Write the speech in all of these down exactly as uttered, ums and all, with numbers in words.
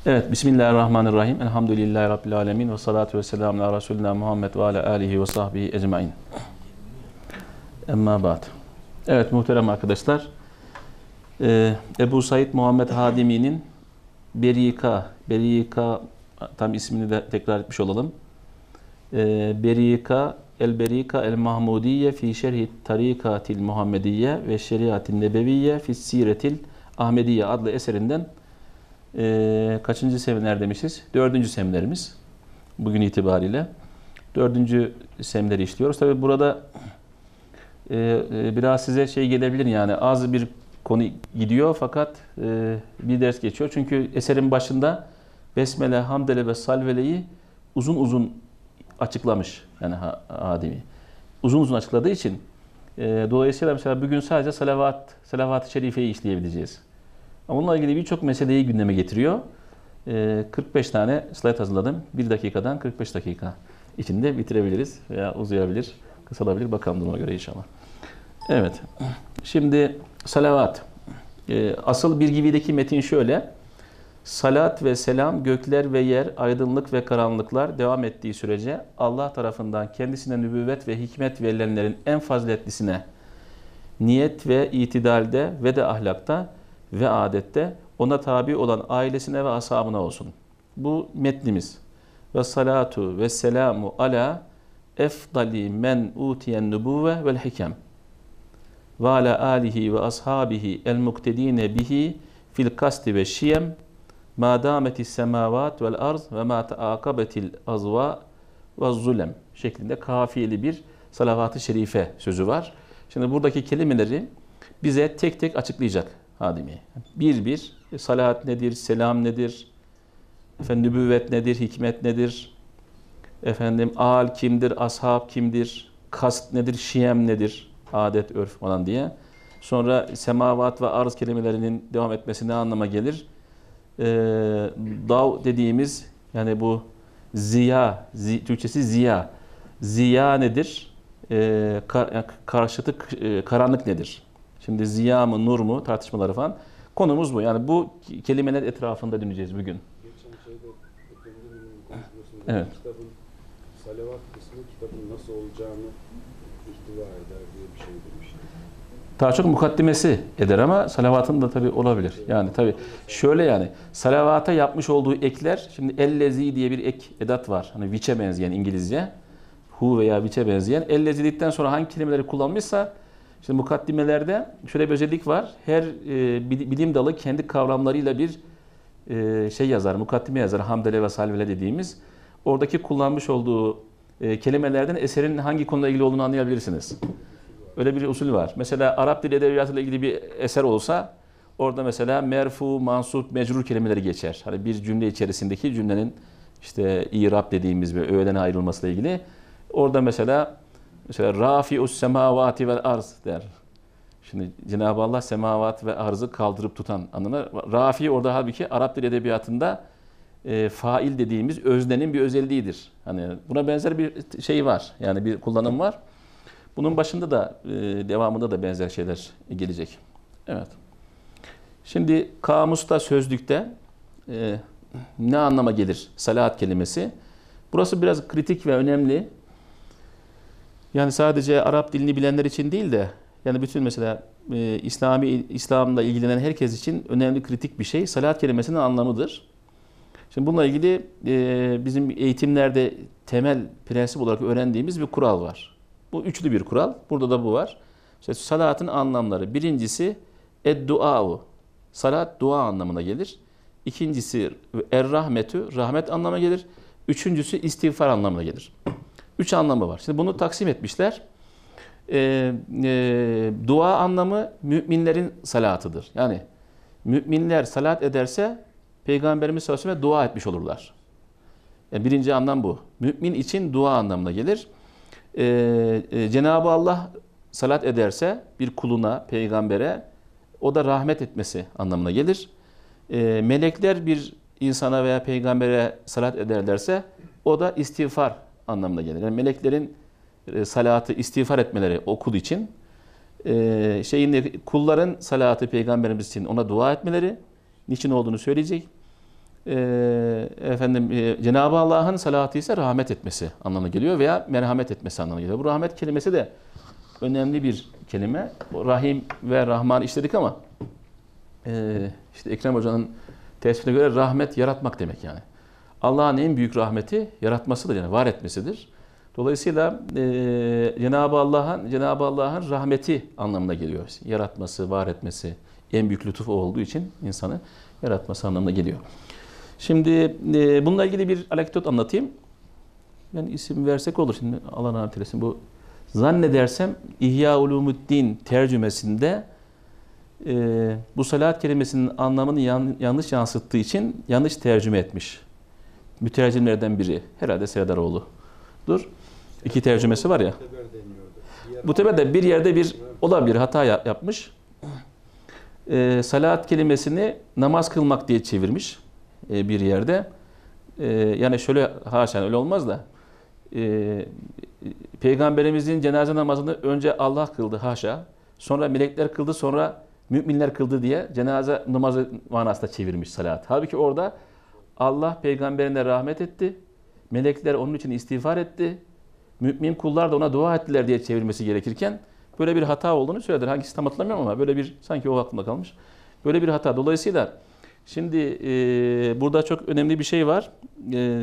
Evet, Bismillahirrahmanirrahim. Elhamdülillahi Rabbil alemin. Ve salatu ve selamu ala Resulina Muhammed ve ala alihi ve sahbihi ecmain. Emma ba'd. Evet muhterem arkadaşlar. Ee, Ebu Said Muhammed Hadimi'nin Berika, Berika tam ismini de tekrar etmiş olalım. Ee, Berika, El Berika El Mahmudiye fi şerhi tarikatil Muhammediye ve şeriatin nebeviye fi siretil Ahmediye adlı eserinden Ee, kaçıncı seminer demişiz? Dördüncü seminerimiz. Bugün itibariyle. Dördüncü semineri işliyoruz. Tabi burada e, e, biraz size şey gelebilir, yani az bir konu gidiyor fakat e, bir ders geçiyor. Çünkü eserin başında Besmele, Hamdele ve Salvele'yi uzun uzun açıklamış. Yani Hadimi. Uzun uzun açıkladığı için e, dolayısıyla mesela bugün sadece salavat, salavat-ı şerifeyi işleyebileceğiz. Onunla ilgili birçok meseleyi gündeme getiriyor. kırk beş tane slide hazırladım. bir dakikadan kırk beş dakika içinde bitirebiliriz veya uzayabilir, kısalabilir. Bakalım duruma göre inşallah. Evet. Şimdi salavat. Asıl bir givideki metin şöyle. Salat ve selam gökler ve yer, aydınlık ve karanlıklar devam ettiği sürece Allah tarafından kendisine nübüvvet ve hikmet verilenlerin en faziletlisine niyet ve itidalde ve de ahlakta ve adette ona tabi olan ailesine ve ashabına olsun. Bu metnimiz. Ve salatu ve selamu ala efdali men utiyen nübüvve vel hikem ve ala alihi ve ashabihi el muktedine bihi fil kasti ve şiyem ma dametis semavat vel arz ve ma taakabetil azva ve zulem şeklinde kafiyeli bir salavat-ı şerife sözü var. Şimdi buradaki kelimeleri bize tek tek açıklayacak Hadimi. Bir bir salat nedir, selam nedir, efendim nübüvvet nedir, hikmet nedir, efendim al kimdir, ashab kimdir, kast nedir, şiyem nedir, adet, örf falan diye. Sonra semavat ve arz kelimelerinin devam etmesi ne anlama gelir? Ee, dav dediğimiz, yani bu ziya, zi, Türkçesi ziya. Ziya nedir? Ee, kar, karşıtı e, karanlık nedir? Şimdi ziya mı, nur mu tartışmaları falan. Konumuz bu. Yani bu kelimeler etrafında döneceğiz bugün. Geçen şeyde konuşmasında evet. Kitabın salavat kısmı kitabın nasıl olacağını ihtiva eder diye bir şey demiştim. Daha çok mukaddimesi eder ama salavatın da tabii olabilir. Yani tabii şöyle, yani salavata yapmış olduğu ekler, şimdi ellezi diye bir ek edat var. Hani which'e benzeyen İngilizce. Who veya which'e benzeyen. Ellezi dedikten sonra hangi kelimeleri kullanmışsa, şimdi mukaddimelerde şöyle bir özellik var. Her e, bilim dalı kendi kavramlarıyla bir e, şey yazar, mukaddime yazar. Hamdele ve salvele dediğimiz. Oradaki kullanmış olduğu e, kelimelerden eserin hangi konuyla ilgili olduğunu anlayabilirsiniz. Öyle bir usul var. Mesela Arap dili edebiyatıyla ilgili bir eser olsa orada mesela merfu, mansup, mecrur kelimeleri geçer. Hani bir cümle içerisindeki cümlenin işte i'rab dediğimiz bir öğeden ayrılmasıyla ilgili. Orada mesela Mesela rafi'us semavati vel arz der. Şimdi Cenab-ı Allah semavat ve arzı kaldırıp tutan anlamına. Rafi orada halbuki Arap dili edebiyatında e, fail dediğimiz öznenin bir özelliğidir. Hani buna benzer bir şey var. Yani bir kullanım var. Bunun başında da e, devamında da benzer şeyler gelecek. Evet. Şimdi kamusta, sözlükte e, ne anlama gelir salat kelimesi? Burası biraz kritik ve önemli. Yani sadece Arap dilini bilenler için değil de, yani bütün mesela e, İslami İslam'la ilgilenen herkes için önemli, kritik bir şey. Salat kelimesinin anlamıdır. Şimdi bununla ilgili e, bizim eğitimlerde temel prensip olarak öğrendiğimiz bir kural var. Bu üçlü bir kural. Burada da bu var. İşte salatın anlamları. Birincisi ed-dua'u. Salat dua anlamına gelir. İkincisi er-rahmetü, rahmet anlamına gelir. Üçüncüsü istiğfar anlamına gelir. Üç anlamı var. Şimdi bunu taksim etmişler. Ee, e, dua anlamı müminlerin salatıdır. Yani müminler salat ederse Peygamberimiz sallallahu aleyhi ve sellem dua etmiş olurlar. Yani birinci anlam bu. Mümin için dua anlamına gelir. Ee, e, Cenab-ı Allah salat ederse bir kuluna, peygambere, o da rahmet etmesi anlamına gelir. Ee, melekler bir insana veya peygambere salat ederlerse o da istiğfar anlamına gelir. Yani meleklerin e, salatı, istiğfar etmeleri o kul için, e, şeyin kulların salatı Peygamberimiz için ona dua etmeleri, niçin olduğunu söyleyecek. e, efendim e, Cenab-ı Allah'ın salatı ise rahmet etmesi anlamına geliyor veya merhamet etmesi anlamına geliyor. Bu rahmet kelimesi de önemli bir kelime. Rahim ve Rahman işledik ama e, işte Ekrem Hoca'nın tespitine göre rahmet yaratmak demek yani. Allah'ın en büyük rahmeti yaratmasıdır yani var etmesidir. Dolayısıyla e, Cenab-ı Allah'ın Cenab-ı Allah'ın rahmeti anlamına geliyor. Yaratması, var etmesi en büyük lütuf olduğu için insanı yaratması anlamına geliyor. Şimdi e, bununla ilgili bir anekdot anlatayım. Yani isim versek olur şimdi Allah rahmet eylesin. Bu zannedersem İhya Ulumuddin tercümesinde e, bu salat kelimesinin anlamını yan, yanlış yansıttığı için yanlış tercüme etmiş. Mütercimlerden biri. Herhalde Serdaroğlu'dur. İki tercümesi var ya. Bu teberde bir yerde bir olabilir hata yapmış. E, salat kelimesini namaz kılmak diye çevirmiş e, bir yerde. E, yani şöyle haşa öyle olmaz da e, Peygamberimizin cenaze namazını önce Allah kıldı haşa. Sonra melekler kıldı, sonra müminler kıldı diye cenaze namazı manasında çevirmiş salat. Halbuki orada Allah peygamberine rahmet etti. Melekler onun için istiğfar etti. Mümin kullar da ona dua ettiler diye çevirmesi gerekirken böyle bir hata olduğunu söyledi. Hangisi tam hatırlamıyorum ama böyle bir sanki o aklımda kalmış. Böyle bir hata. Dolayısıyla şimdi e, burada çok önemli bir şey var. E,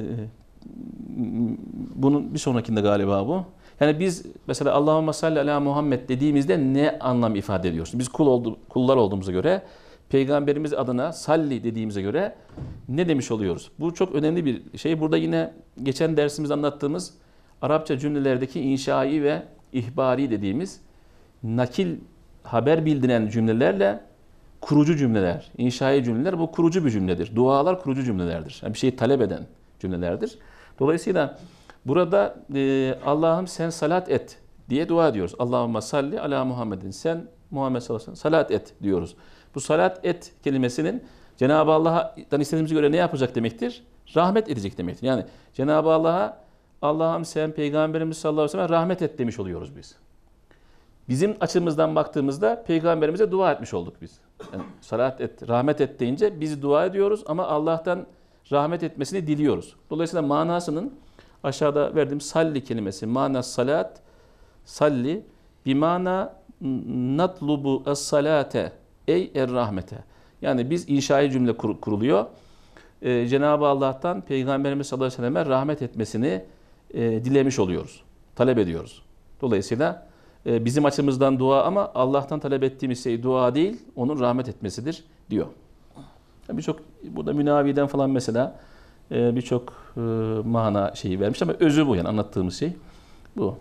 bunun bir sonrakinde galiba bu. Yani biz mesela Allahümme salli ala Muhammed dediğimizde ne anlam ifade ediyoruz? Biz kul oldu, kullar olduğumuza göre Peygamberimiz adına salli dediğimize göre ne demiş oluyoruz? Bu çok önemli bir şey. Burada yine geçen dersimizde anlattığımız Arapça cümlelerdeki inşai ve ihbari dediğimiz nakil, haber bildiren cümlelerle kurucu cümleler, inşai cümleler bu kurucu bir cümledir. Dualar kurucu cümlelerdir. Yani bir şeyi talep eden cümlelerdir. Dolayısıyla burada e, Allah'ım sen salat et diye dua ediyoruz. Allahümme salli ala Muhammedin. Sen Muhammed sallallahu aleyhi ve sellem salat et diyoruz. Bu salat et kelimesinin Cenab-ı Allah'tan istediğimize göre ne yapacak demektir? Rahmet edecek demektir. Yani Cenab-ı Allah'a Allah'ım sen Peygamberimiz sallallahu aleyhi ve sellem rahmet et demiş oluyoruz biz. Bizim açımızdan baktığımızda Peygamberimize dua etmiş olduk biz. Yani salat et, rahmet et deyince biz dua ediyoruz ama Allah'tan rahmet etmesini diliyoruz. Dolayısıyla manasının aşağıda verdiğim salli kelimesi, mana salat, salli, bimana natlubu es-salate, ey er-rahmete. Yani biz inşai cümle kur, kuruluyor. Ee, Cenab-ı Allah'tan Peygamberimiz sallallahu aleyhi ve selleme rahmet etmesini e, dilemiş oluyoruz. Talep ediyoruz. Dolayısıyla e, bizim açımızdan dua ama Allah'tan talep ettiğimiz şey dua değil, onun rahmet etmesidir diyor. Yani birçok, burada Münavi'den falan mesela e, birçok e, mana şeyi vermiş ama özü bu yani anlattığımız şey bu.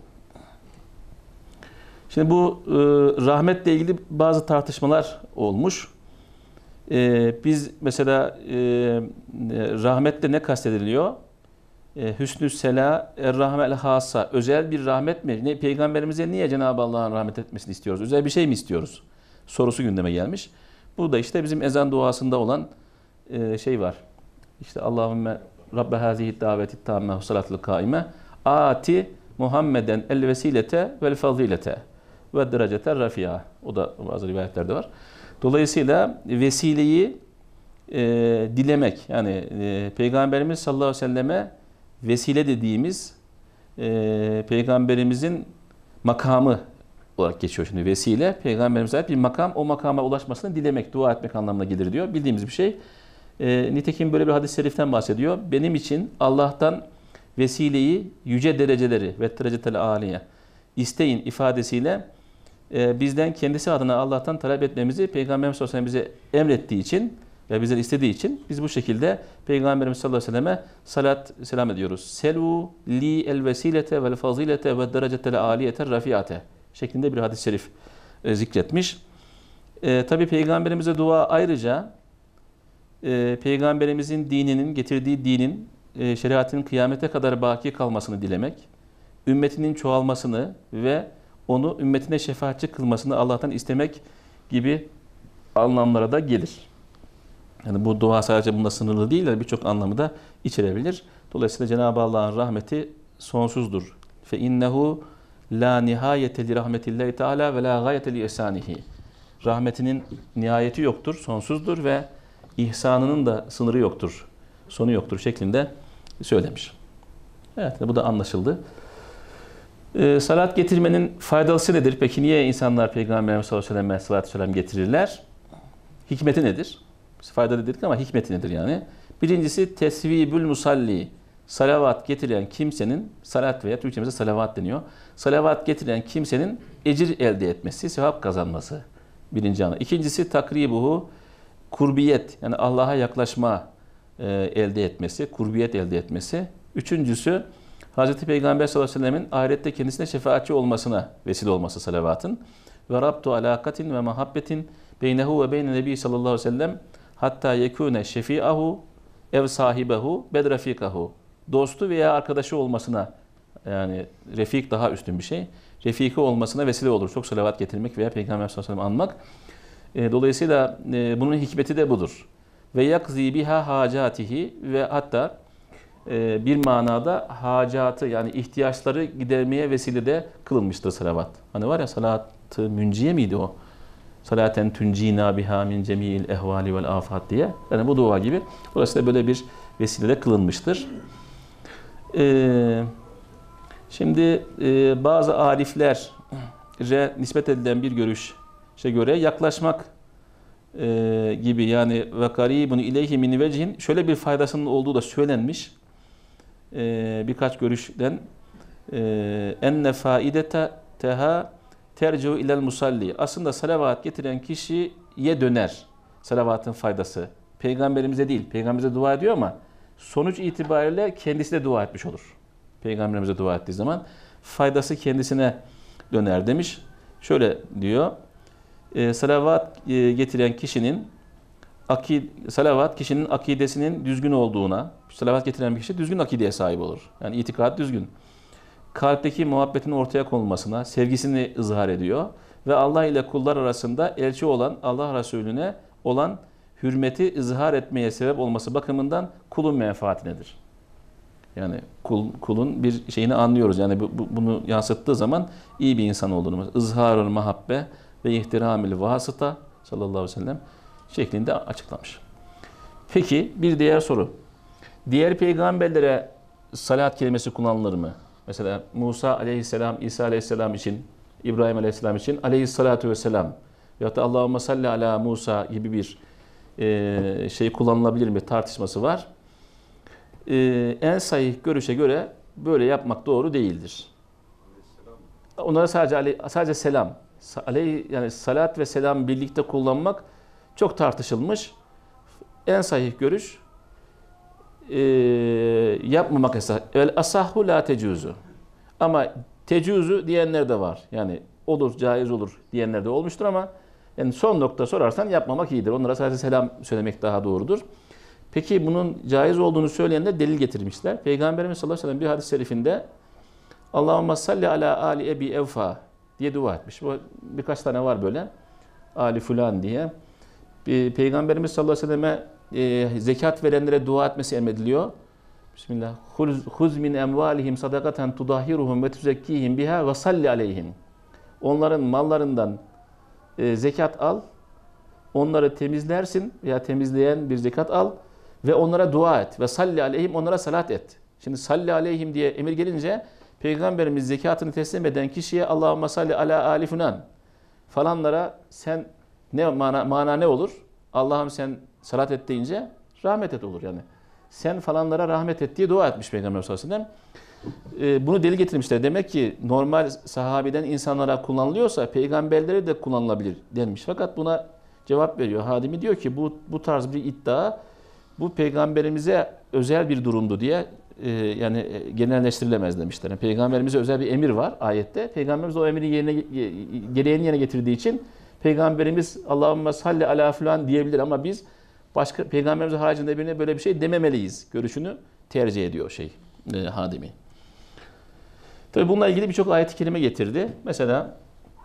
Şimdi bu e, rahmetle ilgili bazı tartışmalar olmuş. E, biz mesela e, rahmetle ne kastediliyor? E, Hüsnü sela, er-rahmel hasa. Özel bir rahmet mi? Ne, Peygamberimize niye Cenab-ı Allah'ın rahmet etmesini istiyoruz? Özel bir şey mi istiyoruz? Sorusu gündeme gelmiş. Bu da işte bizim ezan duasında olan e, şey var. İşte Allahümme Rabbe hazihi daveti tamme salatul kaime ati Muhammeden el vesilete vel fazilete ve derecete rafi'a. O da bazı rivayetlerde var. Dolayısıyla vesileyi e, dilemek yani e, Peygamberimiz sallallahu aleyhi ve selleme vesile dediğimiz e, Peygamberimizin makamı olarak geçiyor şimdi vesile. Peygamberimize ait bir makam, o makama ulaşmasını dilemek, dua etmek anlamına gelir diyor. Bildiğimiz bir şey. E, nitekim böyle bir hadis-i şeriften bahsediyor. Benim için Allah'tan vesileyi, yüce dereceleri ve derecetel aliye isteyin ifadesiyle e, bizden kendisi adına Allah'tan talep etmemizi Peygamberimiz sallallahu aleyhi ve sellem bize emrettiği için ve bizden istediği için biz bu şekilde Peygamberimiz sallallahu aleyhi ve selleme salat selam ediyoruz. Selu li el vesilete vel fazilete ve derecetel aliyete rafiate şeklinde bir hadis-i şerif e, zikretmiş. E, Tabi Peygamberimize dua ayrıca e, Peygamberimizin dininin, getirdiği dinin, e, şeriatının kıyamete kadar baki kalmasını dilemek, ümmetinin çoğalmasını ve onu ümmetine şefaatçi kılmasını Allah'tan istemek gibi anlamlara da gelir. Yani bu dua sadece bununla sınırlı değil de birçok anlamı da içerebilir. Dolayısıyla Cenab-ı Allah'ın rahmeti sonsuzdur. Fe innehu la nihayete li rahmetillahi teala ve la gayete li ihsanihi. Rahmetinin nihayeti yoktur, sonsuzdur ve ihsanının da sınırı yoktur sonu yoktur şeklinde söylemiş. Evet, bu da anlaşıldı. Ee, salat getirmenin faydalısı nedir? Peki niye insanlar Peygamberimiz sallallahu aleyhi ve sellem salatü selam getirirler? Hikmeti nedir? Biz faydalı dedik ama hikmeti nedir yani? Birincisi tesvibül musalli. Salavat getiren kimsenin, salat veya Türkçemizde salavat deniyor. Salavat getiren kimsenin ecir elde etmesi, sevap kazanması. Birinci anı. İkincisi takribuhu, kurbiyet, yani Allah'a yaklaşma e, elde etmesi, kurbiyet elde etmesi. Üçüncüsü Hz. Peygamber sallallahu aleyhi ve sellemin ahirette kendisine şefaatçi olmasına vesile olması salavatın. Ve rabtu alakatin ve muhabbetin beynehu ve beyne nebi sallallahu aleyhi ve sellem hatta yekune şefi'ahu ev sahibehu bedrefikahu. Dostu veya arkadaşı olmasına, yani refik daha üstün bir şey. Refiki olmasına vesile olur. Çok salavat getirmek veya Peygamber sallallahu aleyhi ve sellem anmak. E, dolayısıyla e, bunun hikmeti de budur. Ve yakzi biha hacatihi, ve hatta e, bir manada hacatı, yani ihtiyaçları gidermeye vesile de kılınmıştır salavat. Hani var ya, salat-ı münciye miydi o? Salaten tuncina biha min cemil ehvali vel afat diye. Yani bu dua gibi. Dolayısıyla böyle bir vesile de kılınmıştır. Ee, şimdi e, bazı ariflere nispet edilen bir görüşe göre yaklaşmak e, gibi, yani ve garibun ileyhi min vecihin, şöyle bir faydasının olduğu da söylenmiş. E, birkaç görüşten e, enne faidete teha tercihu ilel musalli. Aslında salavat getiren kişiye döner salavatın faydası. Peygamberimize değil. Peygamberimize dua ediyor ama sonuç itibariyle kendisi de dua etmiş olur. Peygamberimize dua ettiği zaman faydası kendisine döner demiş. Şöyle diyor. E, salavat e, getiren kişinin akid, salavat kişinin akidesinin düzgün olduğuna, salavat getiren bir kişi düzgün akideye sahip olur. Yani itikat düzgün. Kalpteki muhabbetin ortaya konulmasına, sevgisini izhar ediyor ve Allah ile kullar arasında elçi olan Allah Resulüne olan hürmeti izhar etmeye sebep olması bakımından kulun menfaatinedir. Yani kul, kulun bir şeyini anlıyoruz. Yani bu, bu, bunu yansıttığı zaman iyi bir insan olduğunu, izharul mahabbe ve ihtiramil vasıta sallallahu aleyhi ve sellem şeklinde açıklamış. Peki bir diğer soru. Diğer peygamberlere salat kelimesi kullanılır mı? Mesela Musa aleyhisselam, İsa aleyhisselam için, İbrahim aleyhisselam için aleyhissalatu vesselam veyahut da Allahümme salli ala Musa gibi bir e, şey kullanılabilir mi tartışması var. E, en sahih görüşe göre böyle yapmak doğru değildir. Onlara sadece aley, sadece selam, aley, yani salat ve selam birlikte kullanmak çok tartışılmış. En sahih görüş e, yapmamak esas. El asahhu la tecuzu. Ama tecuzu diyenler de var. Yani olur, caiz olur diyenler de olmuştur ama yani son nokta sorarsan yapmamak iyidir. Onlara sadece selam söylemek daha doğrudur. Peki bunun caiz olduğunu söyleyenler delil getirmişler. Peygamberimiz sallallahu aleyhi ve sellem bir hadis-i şerifinde Allahümme salli ala ali ebi evfa diye dua etmiş. Bu birkaç tane var böyle. Ali fulan diye. Peygamberimiz sallallahu aleyhi ve selleme e, zekat verenlere dua etmesi emrediliyor. Bismillah. Huz min emvalihim sadakaten tudahiruhum ve tuzekkihim biha ve salli aleyhim. Onların mallarından e, zekat al. Onları temizlersin veya temizleyen bir zekat al ve onlara dua et ve salli aleyhim, onlara salat et. Şimdi salli aleyhim diye emir gelince Peygamberimiz zekatını teslim eden kişiye Allahümme salli ala ali fulan falanlara sen ne mana, mana ne olur? Allah'ım sen salat et deyince rahmet et olur yani. Sen falanlara rahmet et diye dua etmiş Peygamber sallallahu aleyhi ve sellem. Ee, bunu delil getirmişler. Demek ki normal sahabeden insanlara kullanılıyorsa peygamberlere de kullanılabilir denmiş. Fakat buna cevap veriyor. Hadimi diyor ki bu bu tarz bir iddia bu peygamberimize özel bir durumdu diye e, yani genelleştirilemez demişler. Yani peygamberimize özel bir emir var ayette. Peygamberimiz o emri yerine gereğini yerine getirdiği için peygamberimiz Allahümme salli ala falan diyebilir ama biz başka peygamberimiz haricinde birine böyle bir şey dememeliyiz görüşünü tercih ediyor şey e, hadimi. Tabii bununla ilgili birçok ayet-i kerime getirdi. Mesela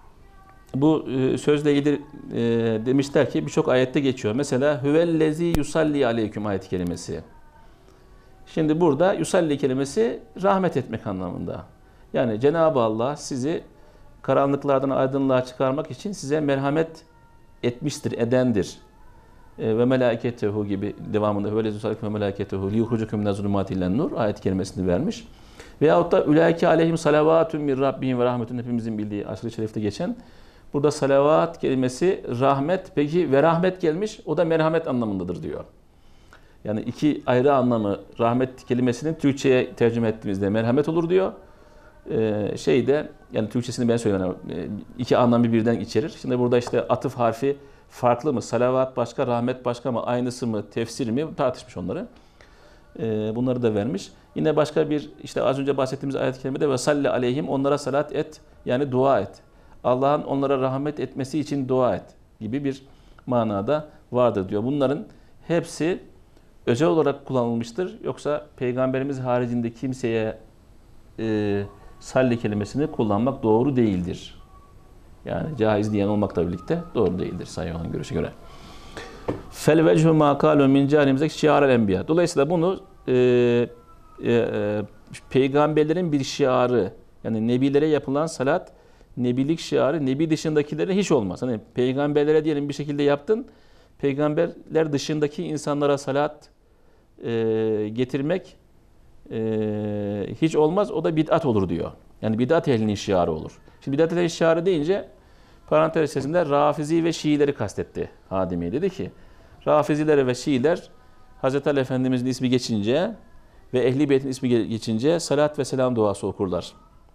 bu e, sözle ilgili e, demişler ki birçok ayette geçiyor. Mesela huvellezi yusalli aleyküm ayet-i kerimesi. Şimdi burada yusalli kelimesi rahmet etmek anlamında. Yani Cenab-ı Allah sizi karanlıklardan aydınlığa çıkarmak için size merhamet etmiştir, edendir. e, ve melâiketehu gibi devamında böyle züsalik ve melâiketehu liyuhrucukum minez zulümâti nur ayet kelimesini vermiş. Veyahut da ulaike aleyhim salavatun min rabbihim ve rahmetun hepimizin bildiği aşırı şerifte geçen. Burada salavat kelimesi rahmet, peki ve rahmet gelmiş, o da merhamet anlamındadır diyor. Yani iki ayrı anlamı rahmet kelimesinin Türkçe'ye tercüme ettiğimizde merhamet olur diyor. Ee, şeyde yani Türkçesini ben söyleyeyim. İki anlamı birden içerir. Şimdi burada işte atıf harfi farklı mı? Salavat başka, rahmet başka mı? Aynısı mı? Tefsir mi? Tartışmış onları. Ee, bunları da vermiş. Yine başka bir işte az önce bahsettiğimiz ayet-i kerimede ve salli aleyhim onlara salat et yani dua et. Allah'ın onlara rahmet etmesi için dua et gibi bir manada vardır diyor. Bunların hepsi özel olarak kullanılmıştır. Yoksa Peygamberimiz haricinde kimseye e, salli kelimesini kullanmak doğru değildir. Yani caiz diyen olmakla birlikte doğru değildir sayı olan görüşe göre. Fel vechu ma kalu min canimizdeki şiarel enbiya. Dolayısıyla bunu e, e, e, peygamberlerin bir şiarı yani nebilere yapılan salat nebilik şiarı nebi dışındakilere hiç olmaz. Hani peygamberlere diyelim bir şekilde yaptın. Peygamberler dışındaki insanlara salat e, getirmek e, hiç olmaz. O da bid'at olur diyor. Yani bid'at ehlinin şiarı olur. Şimdi bid'at ehlinin şiarı deyince parantez içerisinde Rafizi ve Şiileri kastetti Hadimi. Dedi ki Rafizilere ve Şiiler Hazreti Ali Efendimiz'in ismi geçince ve Ehl-i Beyt'in ismi geçince salat ve selam duası okurlar.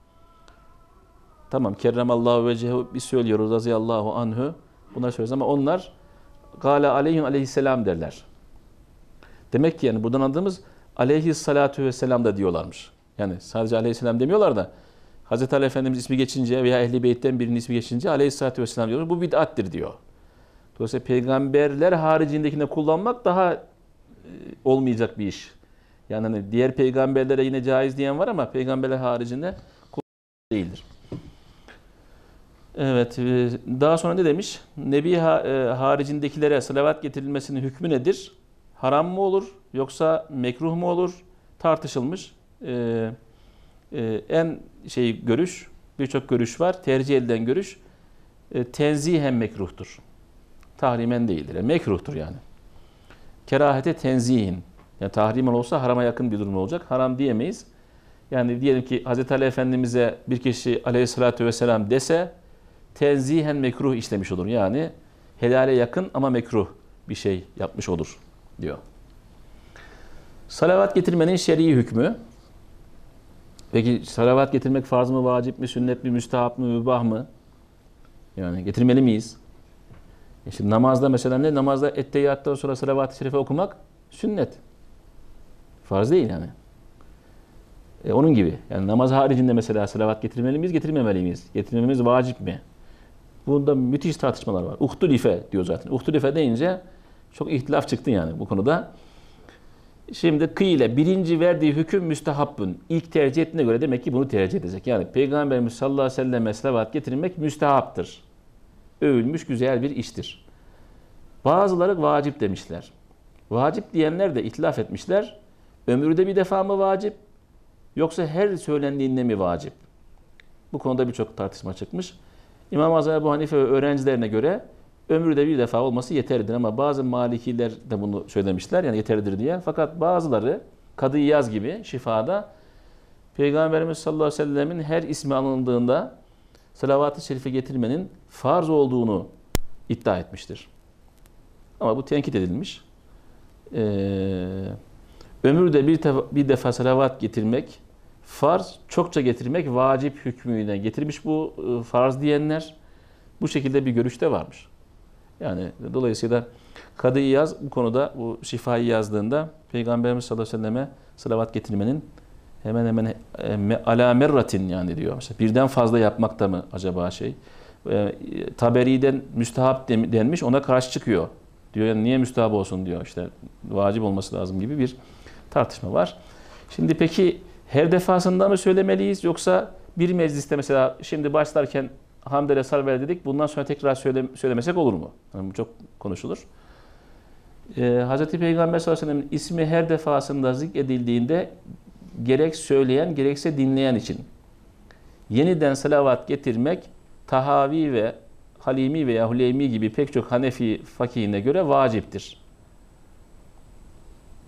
Tamam kerremallahu vecehu biz söylüyoruz razıyallahu anhu bunları söylüyoruz ama onlar gâle aleyhün aleyhisselam derler. Demek ki yani buradan anladığımız aleyhissalatu vesselam da diyorlarmış. Yani sadece aleyhisselam demiyorlar da Hazreti Ali Efendimiz ismi geçince veya Ehl-i Beyt'ten birinin ismi geçince aleyhissalatu vesselam diyorlar. Bu bid'attir diyor. Dolayısıyla peygamberler haricindekine kullanmak daha e, olmayacak bir iş. Yani hani diğer peygamberlere yine caiz diyen var ama peygamberler haricinde kullanmak değildir. Evet, daha sonra ne demiş? Nebi haricindekilere salavat getirilmesinin hükmü nedir? Haram mı olur yoksa mekruh mu olur? Tartışılmış. Ee, e, en şey görüş, birçok görüş var. Tercih edilen görüş e, tenzihen mekruhtur. Tahrimen değildir. Yani mekruhtur yani. Kerahete tenzihin. Yani tahrimen olsa harama yakın bir durum olacak. Haram diyemeyiz. Yani diyelim ki Hazreti Ali Efendimiz'e bir kişi aleyhissalatü vesselam dese tenzihen mekruh işlemiş olur. Yani helale yakın ama mekruh bir şey yapmış olur diyor. Salavat getirmenin şer'i hükmü. Peki salavat getirmek farz mı, vacip mi, sünnet mi, müstehap mı, mübah mı? Yani getirmeli miyiz? E şimdi namazda mesela ne? Namazda etteyyattan sonra salavat-ı şerife okumak sünnet. Farz değil yani. E onun gibi. Yani namaz haricinde mesela salavat getirmeli miyiz, getirmemeli miyiz? Getirmemiz vacip mi? Bunda müthiş tartışmalar var. Uhtulife diyor zaten. Uhtulife deyince çok ihtilaf çıktı yani bu konuda. Şimdi kıyle birinci verdiği hüküm müstehabbün. İlk tercih ettiğine göre demek ki bunu tercih edecek. Yani Peygamberimiz sallallahu aleyhi ve selleme salavat getirmek müstehaptır. Övülmüş güzel bir iştir. Bazıları vacip demişler. Vacip diyenler de ihtilaf etmişler. Ömürde bir defa mı vacip? Yoksa her söylendiğinde mi vacip? Bu konuda birçok tartışma çıkmış. İmam Azam Ebu Hanife ve öğrencilerine göre ömürde bir defa olması yeterlidir ama bazı Malikiler de bunu söylemişler yani yeterlidir diye. Fakat bazıları Kadı İyaz gibi şifada Peygamberimiz sallallahu aleyhi ve sellemin her ismi anıldığında salavat-ı şerife getirmenin farz olduğunu iddia etmiştir. Ama bu tenkit edilmiş. Ee, ömürde bir, bir defa salavat getirmek farz, çokça getirmek vacip hükmüne getirmiş bu farz diyenler. Bu şekilde bir görüşte varmış. Yani dolayısıyla Kadı İyaz bu konuda bu şifayı yazdığında Peygamberimiz sallallahu aleyhi ve selleme salavat getirmenin hemen hemen e, ala merratin yani diyor. Mesela birden fazla yapmak da mı acaba şey? E, Taberi'den müstehap denmiş ona karşı çıkıyor. Diyor yani niye müstehap olsun diyor işte vacip olması lazım gibi bir tartışma var. Şimdi peki her defasında mı söylemeliyiz yoksa bir mecliste mesela şimdi başlarken hamdele salve dedik bundan sonra tekrar söyle, söylemesek olur mu? Yani bu çok konuşulur. Ee, Hz. Peygamber sallallahu aleyhi ve sellem'in ismi her defasında zikredildiğinde gerek söyleyen gerekse dinleyen için yeniden salavat getirmek Tahavi ve Halimi veya Huleymi gibi pek çok Hanefi fakihine göre vaciptir.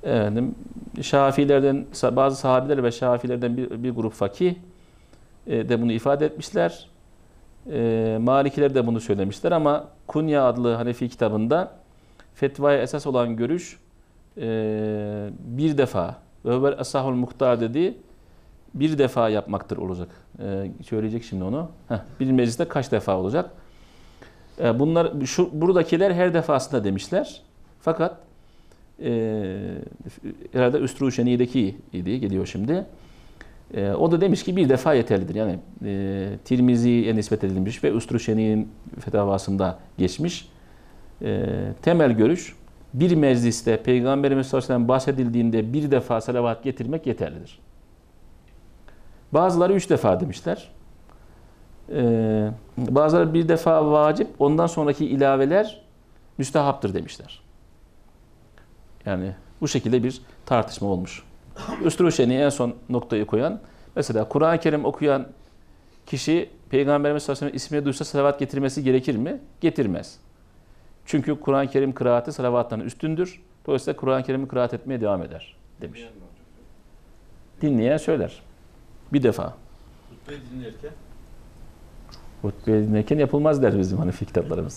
Efendim, Şafiilerden, bazı sahabiler ve Şafiilerden bir, bir grup fakih e, de bunu ifade etmişler. E, Malikiler de bunu söylemişler ama Kunya adlı Hanefi kitabında fetvaya esas olan görüş e, bir defa ve vel asahul muhtar dediği bir defa yapmaktır olacak. E, söyleyecek şimdi onu. Heh, bir mecliste kaç defa olacak? E, bunlar şu buradakiler her defasında demişler. Fakat e, herhalde Üstruşeni'deki idi geliyor şimdi. E, o da demiş ki bir defa yeterlidir. Yani e, Tirmizi'ye nispet edilmiş ve Üstruşeni'nin fetavasında geçmiş. E, temel görüş bir mecliste Peygamberimiz sallallahu aleyhi ve sellem bahsedildiğinde bir defa salavat getirmek yeterlidir. Bazıları üç defa demişler. Ee, bazıları bir defa vacip, ondan sonraki ilaveler müstehaptır demişler. Yani bu şekilde bir tartışma olmuş. Üstruşeni'ye en son noktayı koyan, mesela Kur'an-ı Kerim okuyan kişi Peygamberimiz sallallahu aleyhi ve sellem ismini duysa salavat getirmesi gerekir mi? Getirmez. Çünkü Kur'an-ı Kerim kıraati salavattan üstündür. Dolayısıyla Kur'an-ı Kerim'i kıraat etmeye devam eder demiş. Dinleyen söyler. Bir defa. Hutbeyi dinlerken? Hutbeyi dinlerken yapılmaz der bizim Hanefi kitaplarımız.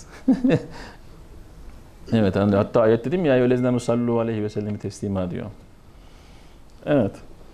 Evet, hani hatta ayet dedim ya öylezine musallu aleyhi ve sellemi teslima diyor. Evet.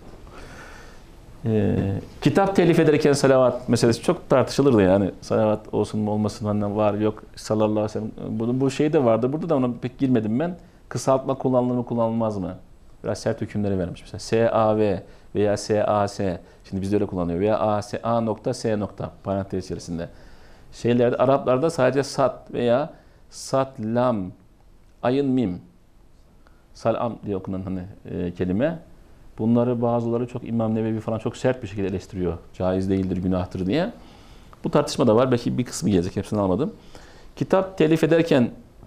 Ee, kitap telif ederken salavat meselesi çok tartışılırdı yani. Salavat olsun mu olmasın hani var yok sallallahu aleyhi ve sellem. Bu, bu şey de vardı. Burada da ona pek girmedim ben. Kısaltma kullanılır mı kullanılmaz mı? Biraz sert hükümleri vermiş. Mesela S A V veya S A S. Şimdi bizde öyle kullanıyor. Veya A, S, A nokta S nokta parantez içerisinde. Şeylerde Araplarda sadece sat veya sat lam ayın mim salam diye okunan hani e, kelime. Bunları bazıları çok İmam Nevevi falan çok sert bir şekilde eleştiriyor. Caiz değildir, günahtır diye. Bu tartışma da var. Belki bir kısmı gelecek. Hepsini almadım. Kitap telif ederken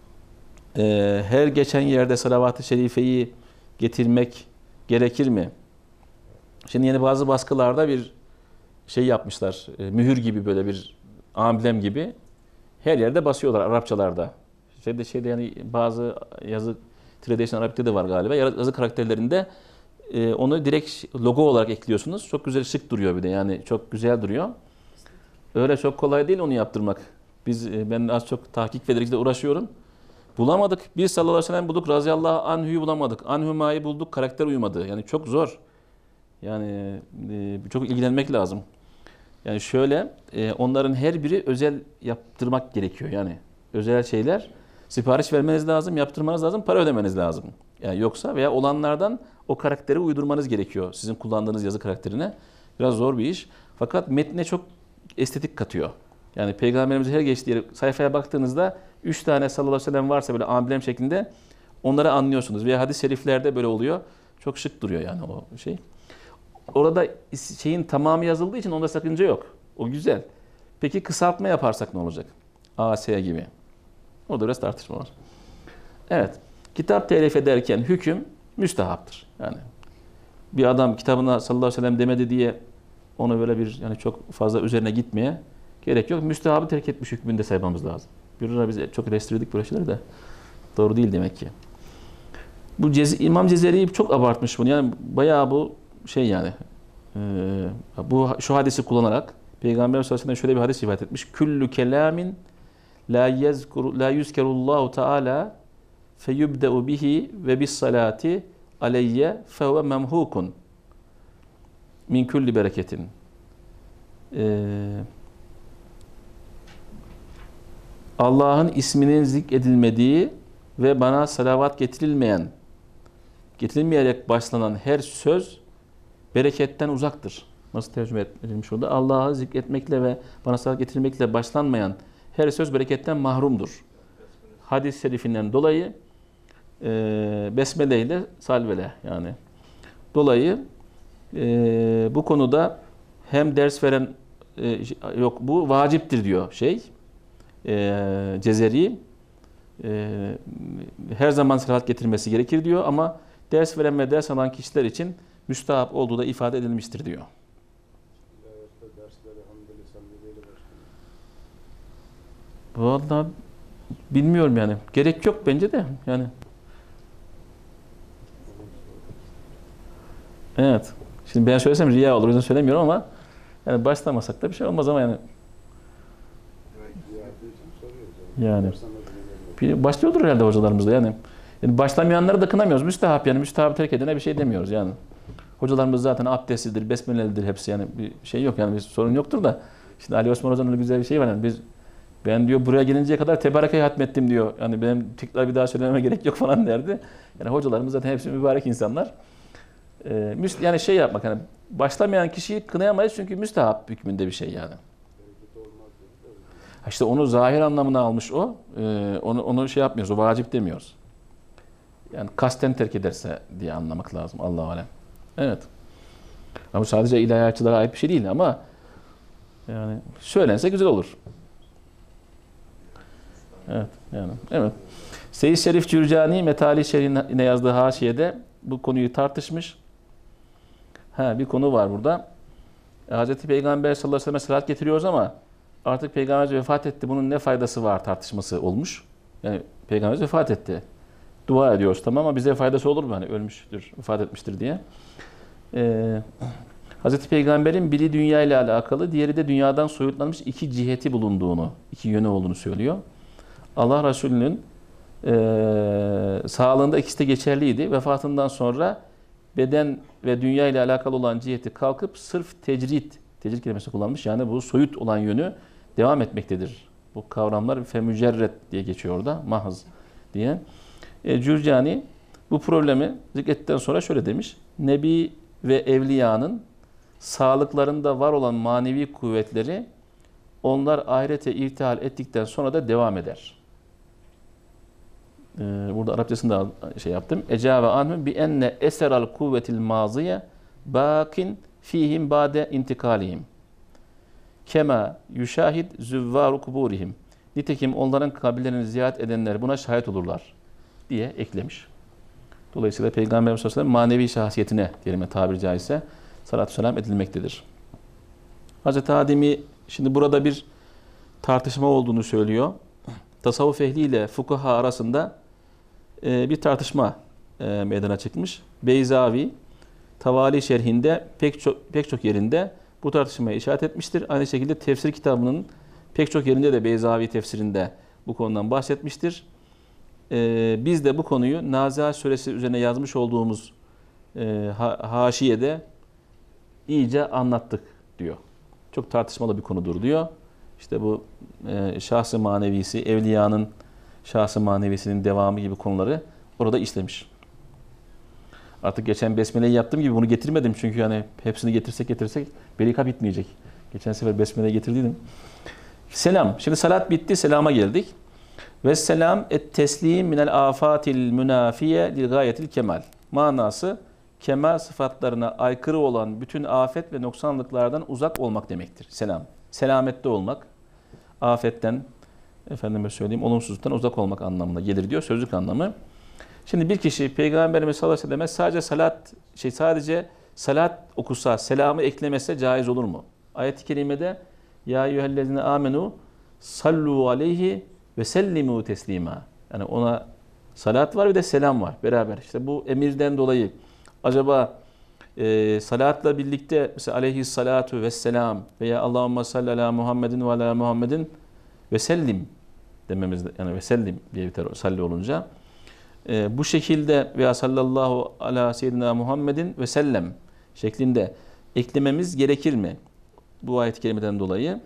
e, her geçen yerde salavat-ı şerifeyi getirmek gerekir mi? Şimdi yeni bazı baskılarda bir şey yapmışlar. E, mühür gibi böyle bir amblem gibi. Her yerde basıyorlar Arapçalarda. Şeyde şeyde yani bazı yazı Traditional Arabik'te de var galiba. Yazı karakterlerinde e, onu direkt logo olarak ekliyorsunuz. Çok güzel şık duruyor bir de. Yani çok güzel duruyor. Öyle çok kolay değil onu yaptırmak. Biz e, ben az çok tahkik ve dergide uğraşıyorum. Bulamadık. Biz sallallahu aleyhi ve sellem bulduk. Razıyallahu anhu'yu bulamadık. Anhuma'yı bulduk. Karakter uyumadı. Yani çok zor. Yani e, çok ilgilenmek lazım. Yani şöyle e, onların her biri özel yaptırmak gerekiyor. Yani özel şeyler. Sipariş vermeniz lazım, yaptırmanız lazım, para ödemeniz lazım. Yani yoksa veya olanlardan o karakteri uydurmanız gerekiyor. Sizin kullandığınız yazı karakterine. Biraz zor bir iş. Fakat metne çok estetik katıyor. Yani Peygamberimiz her geçtiği sayfaya baktığınızda üç tane sallallahu aleyhi ve sellem varsa böyle amblem şeklinde onları anlıyorsunuz. Veya hadis-i şeriflerde böyle oluyor. Çok şık duruyor yani o şey. Orada şeyin tamamı yazıldığı için onda sakınca yok. O güzel. Peki kısaltma yaparsak ne olacak? A S gibi. Orada biraz tartışma var. Evet. Kitap telif ederken hüküm müstehaptır. Yani bir adam kitabına sallallahu aleyhi ve sellem demedi diye onu böyle bir yani çok fazla üzerine gitmeye gerek yok. Müstehabı terk etmiş hükmünde saymamız lazım. Bir ara biz çok eleştirdik böyle şeyleri de doğru değil demek ki. Bu Cez İmam Cezeri çok abartmış bunu. Yani bayağı bu şey yani e, bu şu hadisi kullanarak Peygamber sallallahu aleyhi ve sellem şöyle bir hadis rivayet etmiş. Küllü kelamin la yezkuru la yuzkerullahu Teala feyubda'u bihi ve bis salati aleyye fehuve memhukun min kulli bereketin. Ee, Allah'ın isminin zikredilmediği ve bana salavat getirilmeyen, getirilmeyerek başlanan her söz bereketten uzaktır. Nasıl tercüme edilmiş orada? Allah'ı zikretmekle ve bana salavat getirilmekle başlanmayan her söz bereketten mahrumdur. Hadis-i şerifinden dolayı e, besmele ile salvele yani. Dolayı e, bu konuda hem ders veren e, yok bu vaciptir diyor şey e, Cezeri e, her zaman salavat getirmesi gerekir diyor ama ders veren ve ders alan kişiler için müstahap olduğu da ifade edilmiştir diyor. Vallahi bilmiyorum yani. Gerek yok bence de yani. Evet. Şimdi ben söylesem riya olur. O yüzden söylemiyorum ama yani başlamasak da bir şey olmaz ama yani Yardığı için soruyoruz. yani Yaparsan da bilemedim. bir başlıyordur herhalde hocalarımız da yani. Yani başlamayanları da kınamıyoruz. Müstehap yani. Müstehap terk edene bir şey demiyoruz yani. Hocalarımız zaten abdestlidir, besmelelidir hepsi yani bir şey yok yani bir sorun yoktur da. Şimdi Ali Osman Hoca'nın öyle güzel bir şey var yani biz ben diyor buraya gelinceye kadar Tebareke'yi hatmettim diyor. Yani benim tekrar bir daha söylememe gerek yok falan derdi. Yani hocalarımız zaten hepsi mübarek insanlar. Ee, müst yani şey yapmak hani başlamayan kişiyi kınayamayız çünkü müstehap hükmünde bir şey yani. Bereket olmaz dedi de öyle. İşte onu zahir anlamına almış o. Ee, onu onu şey yapmıyoruz. O vacip demiyoruz. Yani kasten terk ederse diye anlamak lazım. Allahu alem. Evet. Ama sadece ilahiyatçılara ait bir şey değil ama yani söylense güzel olur. Evet. Yani evet. Seyyid Şerif Cürcani Metali Şerif'ine yazdığı haşiyede bu konuyu tartışmış. Ha bir konu var burada. Hazreti Peygamber sallallahu aleyhi ve sellem salat getiriyoruz ama artık Peygamber vefat etti. Bunun ne faydası var tartışması olmuş. Yani Peygamber vefat etti. Dua ediyoruz tamam ama bize faydası olur mu? Hani ölmüştür, vefat etmiştir diye. Ee, Hazreti Peygamber'in biri dünya ile alakalı, diğeri de dünyadan soyutlanmış iki ciheti bulunduğunu, iki yönü olduğunu söylüyor. Allah Resulü'nün e, sağlığında ikisi de geçerliydi. Vefatından sonra beden ve dünya ile alakalı olan ciheti kalkıp sırf tecrit, tecrit kelimesi kullanmış. Yani bu soyut olan yönü devam etmektedir. Bu kavramlar femücerret diye geçiyor orada, mahz diye. E, Cürcani bu problemi zikrettikten sonra şöyle demiş. Nebi ve evliyanın sağlıklarında var olan manevi kuvvetleri onlar ahirete irtihal ettikten sonra da devam eder. Ee, burada Arapçasını da şey yaptım. Ecave anhum bi enne eseral kuvvetil maziye bakin fihim ba'de intikalihim. Kema yüşahid züvvaru kuburihim. Nitekim onların kabirlerini ziyaret edenler buna şahit olurlar diye eklemiş. Dolayısıyla Peygamber sallallahu aleyhi ve sellem manevi şahsiyetine diyelim tabiri caizse salatü selam edilmektedir. Hazreti Adem'i şimdi burada bir tartışma olduğunu söylüyor. Tasavvuf ehliyle fukaha arasında e, bir tartışma e, meydana çıkmış. Beyzavi Tavali şerhinde pek çok pek çok yerinde bu tartışmaya işaret etmiştir. Aynı şekilde tefsir kitabının pek çok yerinde de Beyzavi tefsirinde bu konudan bahsetmiştir. E, biz de bu konuyu Nazihat Suresi üzerine yazmış olduğumuz e, ha, haşiyede iyice anlattık diyor. Çok tartışmalı bir konudur diyor. İşte bu e, şahs-ı manevisi, evliyanın şahs-ı manevisinin devamı gibi konuları orada işlemiş. Artık geçen Besmele'yi yaptığım gibi bunu getirmedim çünkü yani hepsini getirsek getirsek berika bitmeyecek. Geçen sefer Besmele'yi getirdiydim. Selam. Şimdi salat bitti, selama geldik. Ve selam et teslim minel afatil münafiye lil gayetil kemal. Manası kemal sıfatlarına aykırı olan bütün afet ve noksanlıklardan uzak olmak demektir. Selam. Selamette olmak, afetten, efendime söyleyeyim, olumsuzluktan uzak olmak anlamına gelir diyor, sözlük anlamı. Şimdi bir kişi Peygamberimiz sallallahu aleyhi ve sellem sadece salat, şey sadece salat okusa, selamı eklemese caiz olur mu? Ayet-i kerimede ya eyyühellezine amenu sallu aleyhi ve sellimu teslima. Yani ona salat var ve de selam var beraber. İşte bu emirden dolayı acaba e, salatla birlikte mesela aleyhissalatu vesselam veya Allahümme salli ala Muhammedin ve ala Muhammedin ve sellim dememiz yani ve sellim diye biter salli olunca e, bu şekilde veya sallallahu ala seyyidina Muhammedin ve sellem şeklinde eklememiz gerekir mi? Bu ayet-i kerimeden dolayı.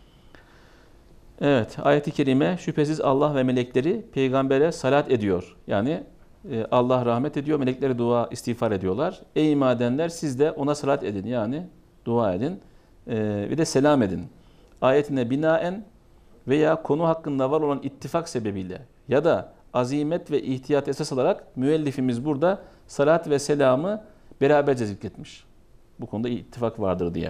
Evet, ayet-i kerime şüphesiz Allah ve melekleri peygambere salat ediyor. Yani e, Allah rahmet ediyor, melekleri dua istiğfar ediyorlar. Ey iman edenler siz de ona salat edin yani dua edin e, ve de selam edin. Ayetine binaen veya konu hakkında var olan ittifak sebebiyle ya da azimet ve ihtiyat esas alarak müellifimiz burada salat ve selamı beraberce zikretmiş. Bu konuda ittifak vardır diye.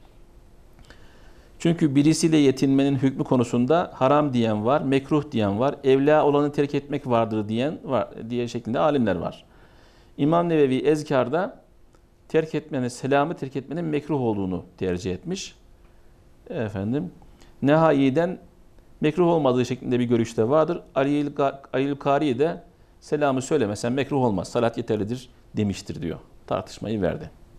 Çünkü birisiyle yetinmenin hükmü konusunda haram diyen var, mekruh diyen var, evla olanı terk etmek vardır diyen var diye şeklinde alimler var. İmam Nevevi Ezkar'da terk etmenin, selamı terk etmenin mekruh olduğunu tercih etmiş. Efendim, Nehai'den mekruh olmadığı şeklinde bir görüşte vardır. Ali'l Kari de selamı söylemesen mekruh olmaz, salat yeterlidir demiştir diyor. Tartışmayı verdi.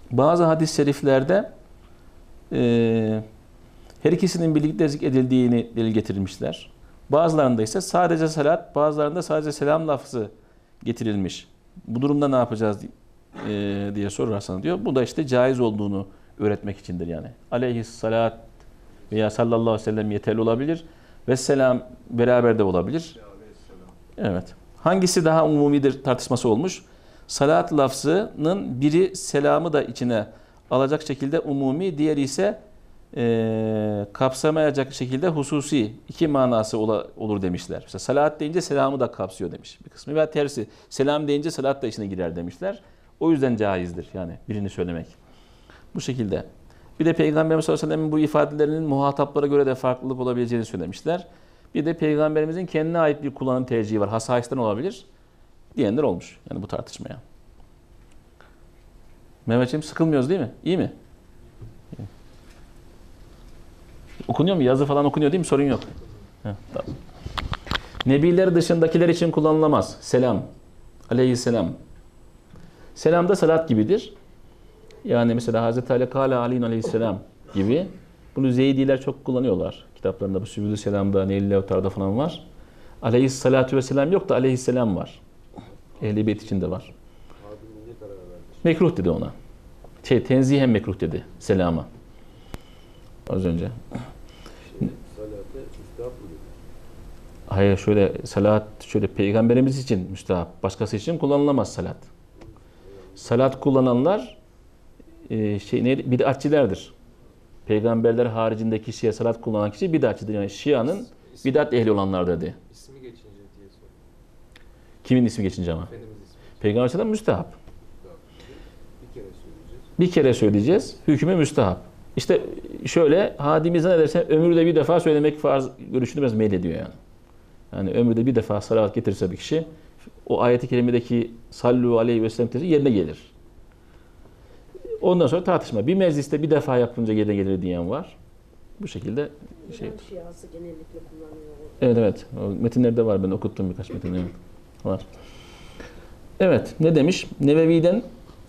Bazı hadis-i şeriflerde e, her ikisinin birlikte zikredildiğini delil getirilmişler. Bazılarında ise sadece salat, bazılarında sadece selam lafzı getirilmiş. Bu durumda ne yapacağız e, diye sorarsan diyor. Bu da işte caiz olduğunu öğretmek içindir yani. Aleyhissalat veya sallallahu aleyhi ve sellem yeterli olabilir. Ve selam beraber de olabilir. Evet. Hangisi daha umumidir tartışması olmuş. Salat lafzının biri selamı da içine alacak şekilde umumi, diğeri ise e, kapsamayacak şekilde hususi iki manası ola, olur demişler. Mesela salat deyince selamı da kapsıyor demiş bir kısmı. Veya tersi selam deyince salat da içine girer demişler. O yüzden caizdir yani birini söylemek. Bu şekilde. Bir de Peygamberimiz sallallahu aleyhi ve sellem'in bu ifadelerinin muhataplara göre de farklılık olabileceğini söylemişler. Bir de Peygamberimizin kendine ait bir kullanım tercihi var. Hasaisten olabilir diyenler olmuş. Yani bu tartışmaya. Mehmetciğim sıkılmıyoruz değil mi? İyi mi? İyi. Okunuyor mu? Yazı falan okunuyor değil mi? Sorun yok. Heh, tamam. Nebiler dışındakiler için kullanılamaz. Selam. Aleyhisselam. Selam da salat gibidir. Yani mesela Hazreti Ali Kâle Ali'nin aleyhisselam gibi. Bunu Zeydiler çok kullanıyorlar. Kitaplarında bu Sübülü Selam'da, Neylül Levtar'da falan var. Aleyhissalatu vesselam yok da aleyhisselam var. Ehl-i Beyt içinde var. Mekruh dedi ona. Şey, tenzihen mekruh dedi selama. Az önce. Hayır şöyle salat şöyle peygamberimiz için müstahap. Başkası için kullanılamaz salat. Salat kullananlar e, şey ne bid'atçilerdir. Peygamberler haricindeki kişiye salat kullanan kişi bid'atçıdır. Yani Şia'nın bid'at ehli olanlar dedi. İsmi geçince diye soruyor. Kimin ismi geçince ama? Efendimiz ismi. Peygamber sallallahu müstahap. Bir kere söyleyeceğiz. Bir kere söyleyeceğiz. Hükmü müstahap. İşte şöyle hadimizden edersen ömürde bir defa söylemek farz görüşünü biraz meylediyor yani. Yani ömürde bir defa salavat getirirse bir kişi o ayet-i kerimedeki sallu aleyhi ve sellem yerine gelir. Ondan sonra tartışma. Bir mecliste bir defa yapınca yerine gelir diyen var. Bu şekilde şey. Şiası genellikle kullanıyor. Evet evet. O metinlerde var. Ben okuttum birkaç metin. Evet. Var. Evet. Ne demiş? Nevevi'den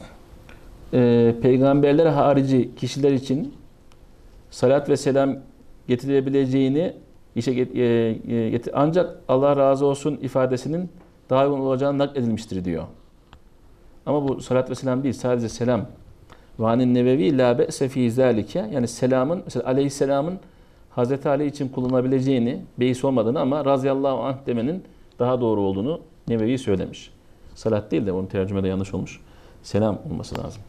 e, peygamberler harici kişiler için salat ve selam getirilebileceğini işe get, e, getir, ancak Allah razı olsun ifadesinin daha uygun olacağını nakledilmiştir diyor. Ama bu salat ve selam değil. Sadece selam. Vanin Nevevi la be'se fî zâlike. Yani selamın, mesela aleyhisselamın Hazreti Ali için kullanabileceğini, beis olmadığını ama razıyallahu anh demenin daha doğru olduğunu Nevevi söylemiş. Salat değil de onun tercümede yanlış olmuş. Selam olması lazım.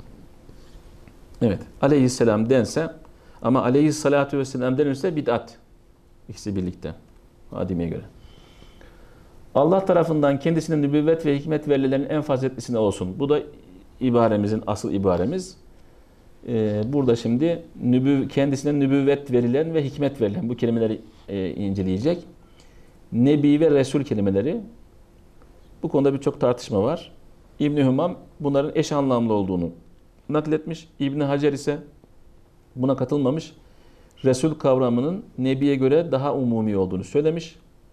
Evet. Aleyhisselam dense ama aleyhissalatu vesselam denirse bid'at. İkisi birlikte. Hadimiye göre. Allah tarafından kendisine nübüvvet ve hikmet verilenlerin en faziletlisine olsun. Bu da ibaremizin asıl ibaremiz. Ee, burada şimdi nübüv, kendisine nübüvvet verilen ve hikmet verilen bu kelimeleri e, inceleyecek. Nebi ve Resul kelimeleri. Bu konuda birçok tartışma var. İbn-i Hümam bunların eş anlamlı olduğunu nakletmiş. İbn Hacer ise buna katılmamış. Resul kavramının Nebi'ye göre daha umumi olduğunu söylemiş.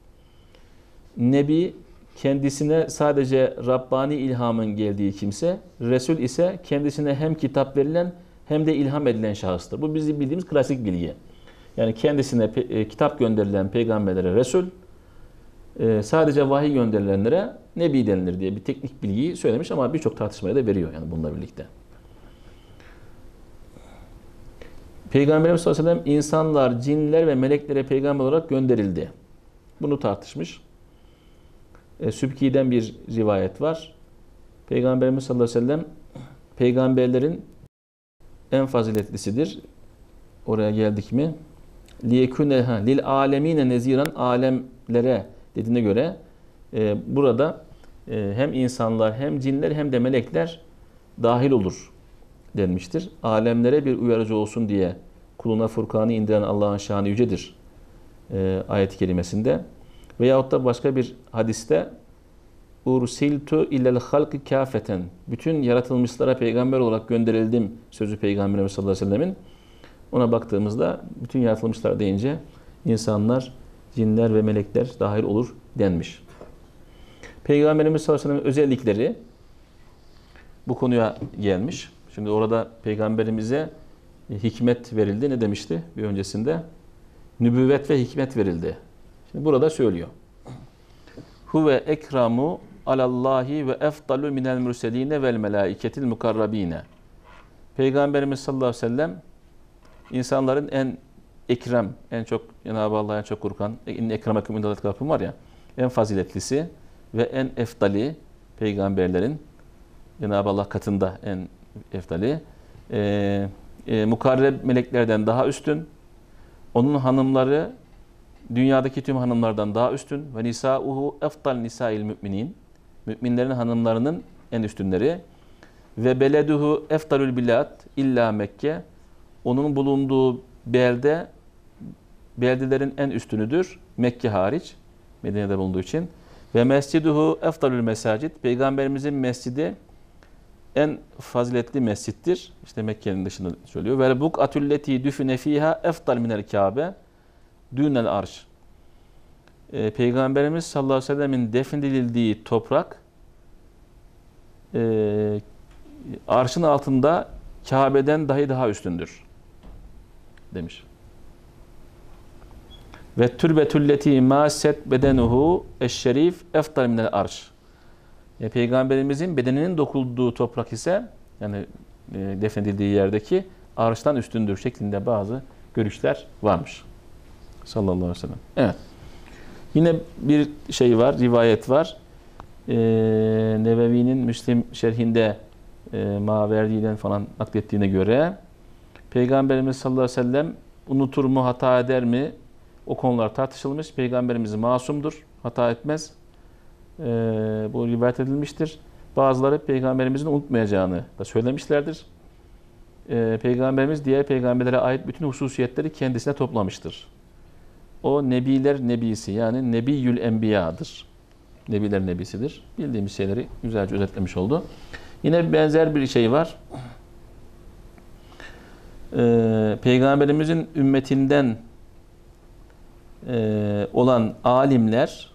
Nebi kendisine sadece Rabbani ilhamın geldiği kimse, Resul ise kendisine hem kitap verilen hem de ilham edilen şahıstır. Bu bizim bildiğimiz klasik bilgi. Yani kendisine e, kitap gönderilen peygamberlere Resul, e, sadece vahiy gönderilenlere Nebi denilir diye bir teknik bilgiyi söylemiş ama birçok tartışmaya da veriyor yani bununla birlikte. Peygamberimiz sallallahu aleyhi ve sellem insanlar, cinler ve meleklere peygamber olarak gönderildi. Bunu tartışmış. E, Sübki'den bir rivayet var. Peygamberimiz sallallahu aleyhi ve sellem peygamberlerin en faziletlisidir. Oraya geldik mi? Liyekune lil alemine neziran alemlere dediğine göre e, burada e, hem insanlar hem cinler hem de melekler dahil olur denmiştir. Alemlere bir uyarıcı olsun diye kuluna Furkan'ı indiren Allah'ın şanı yücedir. E, ayet-i kerimesinde. Veyahut da başka bir hadiste ursiltu ilel halki kâfeten. Bütün yaratılmışlara peygamber olarak gönderildim sözü Peygamberimiz sallallahu aleyhi ve sellemin. Ona baktığımızda bütün yaratılmışlar deyince insanlar, cinler ve melekler dahil olur denmiş. Peygamberimiz sallallahu aleyhi ve sellem'in özellikleri bu konuya gelmiş. Şimdi orada peygamberimize hikmet verildi. Ne demişti bir öncesinde? Nübüvvet ve hikmet verildi. Şimdi burada söylüyor. Huve ekramu alallahi ve efdalu minel mürseline vel melaiketil mukarrabine. Peygamberimiz sallallahu aleyhi ve sellem insanların en ekrem, en çok Cenab-ı Allah'a en çok korkan, en ekremekum indallahi kapım var ya, en faziletlisi ve en efdali peygamberlerin Cenab-ı Allah katında en efdali, e, e, mukarreb meleklerden daha üstün, onun hanımları dünyadaki tüm hanımlardan daha üstün ve nisauhu efdal nisail müminin, müminlerin hanımlarının en üstünleri ve beleduhu efdalül bilad illa Mekke, onun bulunduğu belde beldelerin en üstünüdür Mekke hariç, Medine'de bulunduğu için. Ve mesciduhu efdalül mesacid, peygamberimizin mescidi en faziletli mescittir. İşte Mekke'nin dışında söylüyor. Ve buk'atulleti düfine fiha efdal minel Kabe dünel arş. E, Peygamberimiz sallallahu aleyhi ve sellemin defnedildiği toprak e, arşın altında Kabe'den dahi daha üstündür demiş. Ve türbetulleti maset bedenuhu eşşerif efdal minel arş. E, Peygamberimizin bedeninin dokulduğu toprak ise yani e, defnedildiği yerdeki arştan üstündür şeklinde bazı görüşler varmış. Sallallahu aleyhi ve sellem. Evet. Yine bir şey var, rivayet var. Ee, Nevevi'nin Müslim şerhinde e, Maverdi'den falan naklettiğine göre Peygamberimiz sallallahu aleyhi ve sellem unutur mu, hata eder mi? O konular tartışılmış. Peygamberimiz masumdur, hata etmez. Ee, bu rivayet edilmiştir. Bazıları Peygamberimizin unutmayacağını da söylemişlerdir. Ee, Peygamberimiz diğer peygamberlere ait bütün hususiyetleri kendisine toplamıştır. O Nebiler Nebisi, yani Nebiyül Enbiya'dır. Nebiler Nebisidir. Bildiğimiz şeyleri güzelce özetlemiş oldu. Yine benzer bir şey var. Ee, Peygamberimizin ümmetinden e, olan alimler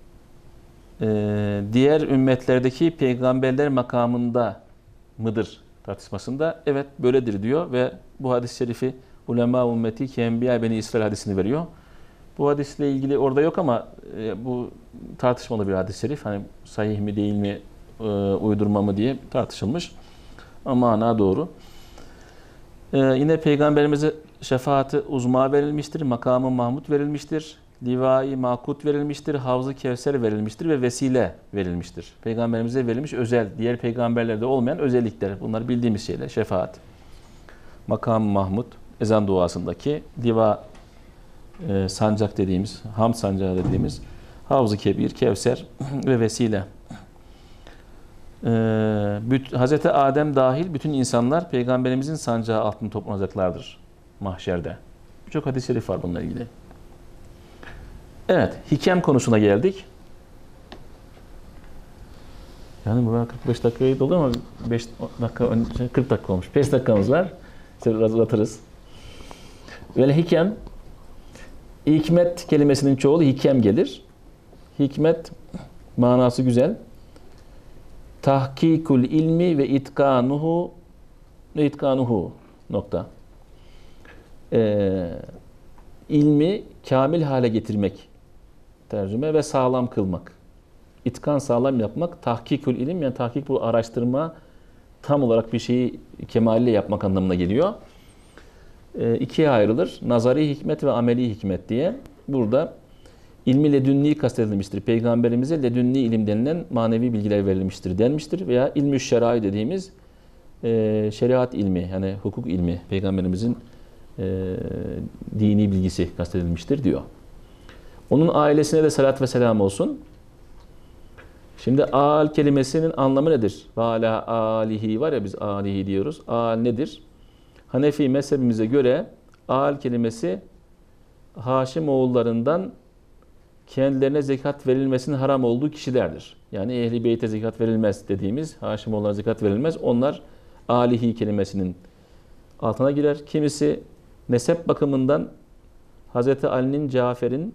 e, diğer ümmetlerdeki peygamberler makamında mıdır tartışmasında evet böyledir diyor ve bu hadis-i şerifi ulema ümmeti ki enbiya beni İsrail hadisini veriyor. Bu hadisle ilgili orada yok ama e, bu tartışmalı bir hadis-i şerif. Hani sahih mi değil mi, e, uydurma mı diye tartışılmış. Ama mana doğru. E, yine Peygamberimize şefaati uzma verilmiştir. Makamı Mahmud verilmiştir. Livai Makut verilmiştir. Havz-ı Kevser verilmiştir ve vesile verilmiştir. Peygamberimize verilmiş özel, diğer peygamberlerde olmayan özellikler. Bunlar bildiğimiz şeyler. Şefaat, makam-ı Mahmud, ezan duasındaki liva, e, sancak dediğimiz, hamd sancağı dediğimiz, Havz-ı Kebir, Kevser ve vesile. Ee, Hazreti Adem dahil bütün insanlar Peygamberimizin sancağı altında toplanacaklardır mahşerde. Birçok hadis-i şerif var bununla ilgili. Evet, hikem konusuna geldik. Yani bu kırk beş dakikayı dolu ama beş dakika önce kırk dakika olmuş. beş dakikamız var. Biraz uzatırız. Ve hikem, hikmet kelimesinin çoğulu hikem gelir. Hikmet manası güzel. Tahkikul ilmi ve itkanuhu ve itkanuhu nokta. Ee, ilmi kamil hale getirmek tercüme ve sağlam kılmak. İtkan sağlam yapmak, tahkikul ilim yani tahkik bu araştırma, tam olarak bir şeyi kemaliyle yapmak anlamına geliyor. Ee, ikiye ayrılır. Nazari hikmet ve ameli hikmet diye. Burada ilmi ledünni kastedilmiştir. Peygamberimize ledünni ilim denilen manevi bilgiler verilmiştir denmiştir. Veya ilmü şerai dediğimiz e, şeriat ilmi, yani hukuk ilmi, Peygamberimizin e, dini bilgisi kastedilmiştir diyor. Onun ailesine de salat ve selam olsun. Şimdi al kelimesinin anlamı nedir? Ve ala alihi var ya, biz alihi diyoruz. Al nedir? Hanefi mezhebimize göre al kelimesi Haşim oğullarından kendilerine zekat verilmesinin haram olduğu kişilerdir. Yani Ehl-i Beyt'e zekat verilmez dediğimiz, Haşimoğullarına zekat verilmez. Onlar alihi kelimesinin altına girer. Kimisi nesep bakımından Hazreti Ali'nin, Cafer'in,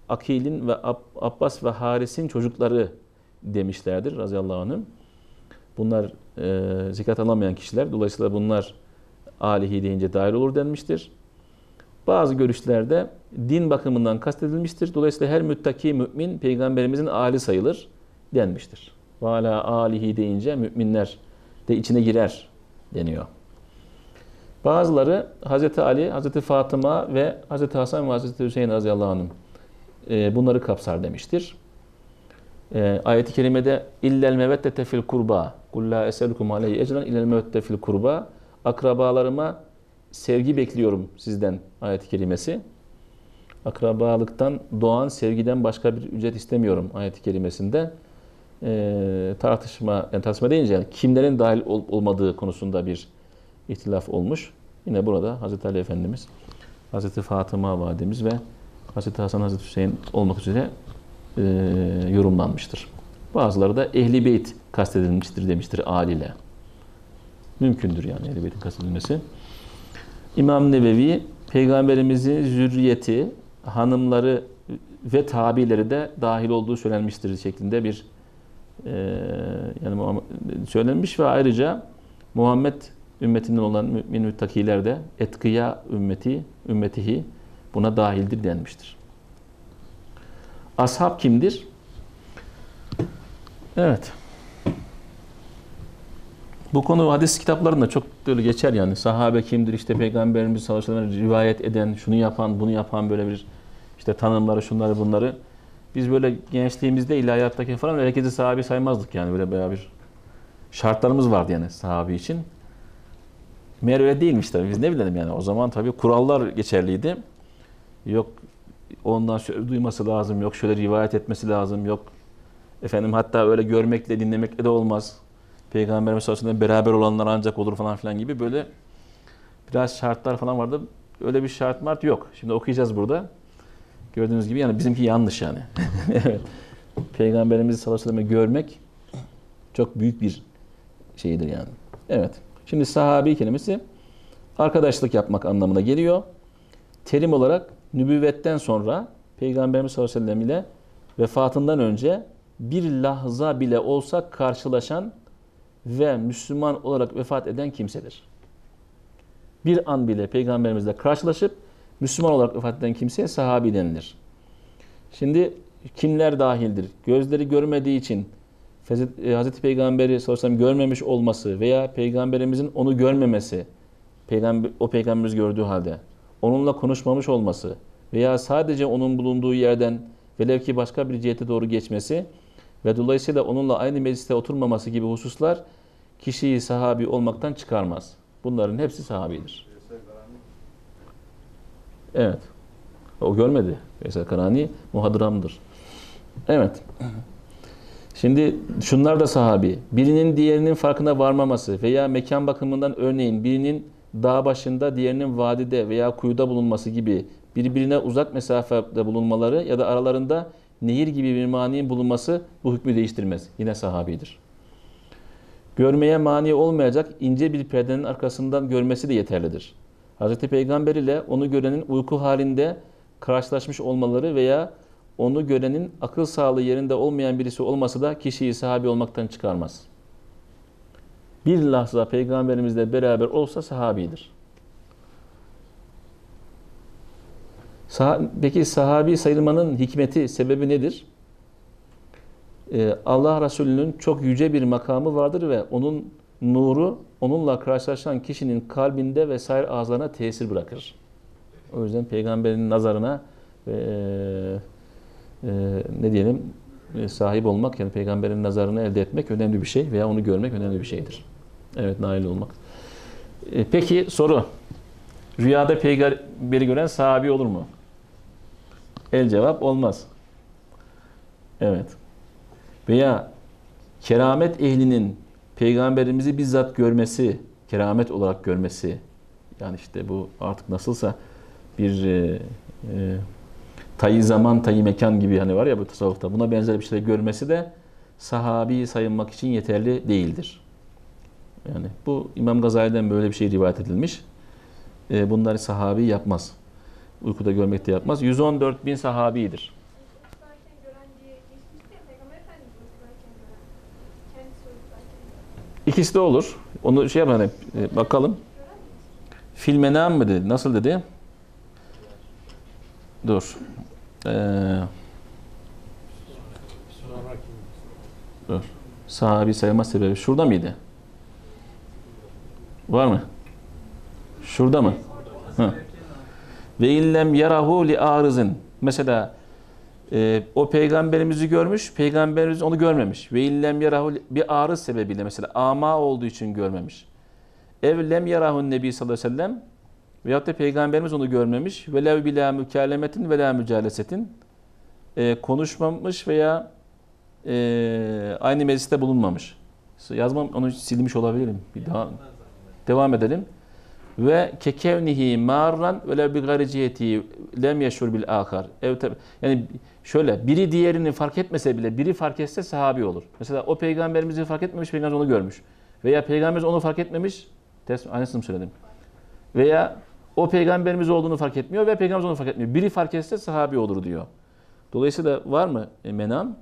Akil'in ve Abbas ve Haris'in çocukları demişlerdir radıyallahu anhüm. Bunlar e, zekat alamayan kişiler. Dolayısıyla bunlar alihi deyince dahil olur denmiştir. Bazı görüşlerde din bakımından kastedilmiştir. Dolayısıyla her müttaki mümin peygamberimizin ali sayılır denmiştir. Ve ala alihi deyince müminler de içine girer deniyor. Bazıları Hazreti Ali, Hazreti Fatıma ve Hazreti Hasan ve Hazreti Hüseyin radıyallahu anh e, bunları kapsar demiştir. E, ayet-i kerimede illel meveddete fil kurba kul la eselukum aleyhi ecran illel meveddete fil kurba akrabalarıma sevgi bekliyorum sizden ayet-i kerimesi. Akrabalıktan doğan sevgiden başka bir ücret istemiyorum ayet-i kerimesinde e, tartışma, yani tartışma deyince yani kimlerin dahil ol, olmadığı konusunda bir ihtilaf olmuş. Yine burada Hazreti Ali Efendimiz, Hazreti Fatıma validemiz ve Hazreti Hasan, Hazreti Hüseyin olmak üzere e, yorumlanmıştır. Bazıları da Ehl-i Beyt kastedilmiştir demiştir Ali ile. Mümkündür yani Ehl-i Beyt'in kastedilmesi. İmam Nevevi Peygamberimizin zürriyeti, hanımları ve tabileri de dahil olduğu söylenmiştir şeklinde bir e, yani söylenmiş ve ayrıca Muhammed ümmetinden olan mümin müttakiler de etkıya ümmeti, ümmetihi buna dahildir denmiştir. Ashab kimdir? Evet. Bu konu hadis kitaplarında çok böyle geçer yani. Sahabe kimdir? İşte Peygamberimiz sallallahu aleyhi ve sellem rivayet eden, şunu yapan, bunu yapan böyle bir işte tanımları, şunları, bunları. Biz böyle gençliğimizde ilahiyattaki falan herkesi sahabi saymazdık yani. Böyle bayağı bir şartlarımız vardı yani sahabi için. Meğer öyle değilmiş tabii. Biz ne bilelim yani. O zaman tabii kurallar geçerliydi. Yok ondan şöyle duyması lazım, yok şöyle rivayet etmesi lazım, yok efendim hatta öyle görmekle, dinlemekle de olmaz. Peygamberimiz sallallahu aleyhi ve sellem beraber olanlar ancak olur falan filan gibi böyle biraz şartlar falan vardı. Öyle bir şart mart yok. Şimdi okuyacağız burada. Gördüğünüz gibi yani bizimki yanlış yani. Evet. Peygamberimizi sallallahu aleyhi ve sellem görmek çok büyük bir şeydir yani. Evet. Şimdi sahabi kelimesi arkadaşlık yapmak anlamına geliyor. Terim olarak nübüvvetten sonra Peygamberimiz sallallahu aleyhi ve sellem ile vefatından önce bir lahza bile olsa karşılaşan ve Müslüman olarak vefat eden kimsedir. Bir an bile Peygamberimizle karşılaşıp Müslüman olarak vefat eden kimseye sahabi denilir. Şimdi kimler dahildir? Gözleri görmediği için Hazreti Peygamber'i sallallahu aleyhi ve sellem görmemiş olması veya Peygamberimizin onu görmemesi, Peygamber, o Peygamberimiz gördüğü halde onunla konuşmamış olması veya sadece onun bulunduğu yerden velev ki başka bir cihete doğru geçmesi ve dolayısıyla onunla aynı mecliste oturmaması gibi hususlar kişiyi sahabi olmaktan çıkarmaz. Bunların hepsi sahabidir. Evet. O görmedi. Veysel Karani muhadramdır. Evet. Şimdi şunlar da sahabi. Birinin diğerinin farkına varmaması veya mekan bakımından örneğin birinin dağ başında diğerinin vadide veya kuyuda bulunması gibi birbirine uzak mesafede bulunmaları ya da aralarında nehir gibi bir maniğin bulunması bu hükmü değiştirmez. Yine sahabidir. Görmeye mani olmayacak ince bir perdenin arkasından görmesi de yeterlidir. Hz. Peygamber ile onu görenin uyku halinde karşılaşmış olmaları veya onu görenin akıl sağlığı yerinde olmayan birisi olması da kişiyi sahabi olmaktan çıkarmaz. Bir lahza Peygamberimizle beraber olsa sahabidir. Peki sahabi sayılmanın hikmeti, sebebi nedir? Ee, Allah Resulü'nün çok yüce bir makamı vardır ve onun nuru onunla karşılaşan kişinin kalbinde ve sair ağızlarına tesir bırakır. O yüzden Peygamberin nazarına e, e, ne diyelim e, sahip olmak yani Peygamberin nazarını elde etmek önemli bir şey veya onu görmek önemli bir şeydir. Evet, nail olmak. E, peki soru. Rüyada peygamberi gören sahabi olur mu? El cevap olmaz. Evet. Veya keramet ehlinin Peygamberimizi bizzat görmesi, keramet olarak görmesi, yani işte bu artık nasılsa bir e, e, tayyi zaman, tayyi mekan gibi hani var ya bu tasavvufta, buna benzer bir şey görmesi de sahabi sayılmak için yeterli değildir. Yani bu İmam Gazali'den böyle bir şey rivayet edilmiş. E, bunları sahabi yapmaz. Uykuda görmek de yapmaz. yüz on dört bin sahabidir. İkisi de olur. Onu şey yapalım, e, bakalım. Fil menam mı dedi? Nasıl dedi? Dur. Ee, dur. Sahabi sayılma sebebi şurada mıydı? Var mı? Şurada mı? Hı. Ve illem yarahu li arizin. Mesela e, o peygamberimizi görmüş, peygamberimiz onu görmemiş. Ve illem yarahu bir arız sebebiyle, mesela ama olduğu için görmemiş. Ev lem yarahu nebi sallallahu aleyhi ve sellem, veyahut da peygamberimiz onu görmemiş. Ve lev bila mükalemetin ve la mücalesetin, e, konuşmamış veya e, aynı mecliste bulunmamış. Yazmam, onu silmiş olabilirim. Bir daha devam edelim. Ve kekevnihi marran ve lev bi gayri ciheti lem yeşur bil ahar. Yani şöyle, biri diğerini fark etmese bile, biri fark etse sahabi olur. Mesela o peygamberimizi fark etmemiş, peygamber onu görmüş. Veya peygamberimiz onu fark etmemiş, aynısını söyledim. Veya o peygamberimiz olduğunu fark etmiyor ve peygamberimiz onu fark etmiyor. Biri fark etse sahabi olur diyor. Dolayısıyla var mı e, menam?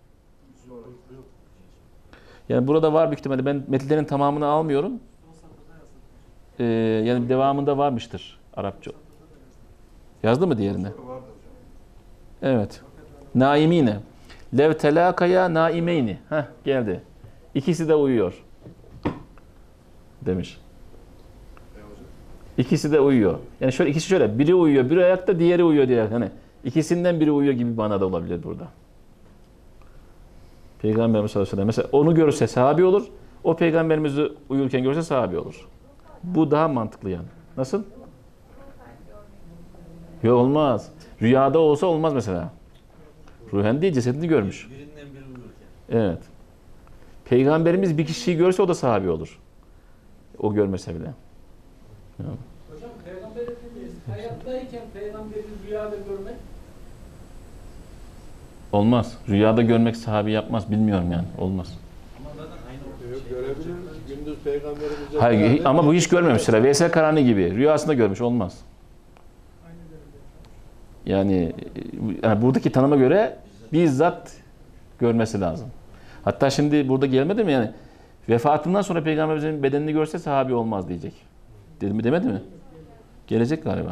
Yani burada var büyük ihtimalle. Ben metinlerin tamamını almıyorum. Ee, yani devamında varmıştır Arapça. Yazdı mı diğerine? Evet. Naimine. Lev telakaya naimeyni. Heh, geldi. İkisi de uyuyor. Demiş. İkisi de uyuyor. Yani şöyle, ikisi şöyle. Biri uyuyor, biri ayakta, diğeri uyuyor diye. Hani ikisinden biri uyuyor gibi bir manada olabilir burada. Peygamberimiz sallallahu aleyhi ve sellem. Mesela onu görürse sahabi olur. O peygamberimizi uyurken görürse sahabi olur. Bu daha mantıklı yani. Nasıl? Yok, olmaz. Rüyada olsa olmaz mesela. Ruhen değil, cesedini görmüş. Birinden biri uyurken. Evet. Peygamberimiz bir kişiyi görse o da sahabi olur. O görmese bile. Yani. Hocam Peygamber Efendimiz hayattayken peygamberi rüyada görmek Olmaz. Rüyada görmek sahabi yapmaz. Bilmiyorum yani. Olmaz. Ama zaten aynı Yok, görebilir mi? Gündüz peygamberimize Hayır, beraber- ama bu hiç görmemiştir. Veysel Karani gibi. Rüyasında görmüş. Olmaz. Yani, yani buradaki tanıma göre bizzat görmesi lazım. Hatta şimdi burada gelmedi mi yani? Vefatından sonra peygamberimizin bedenini görse sahabi olmaz diyecek. Dedi mi, demedi mi? Gelecek galiba.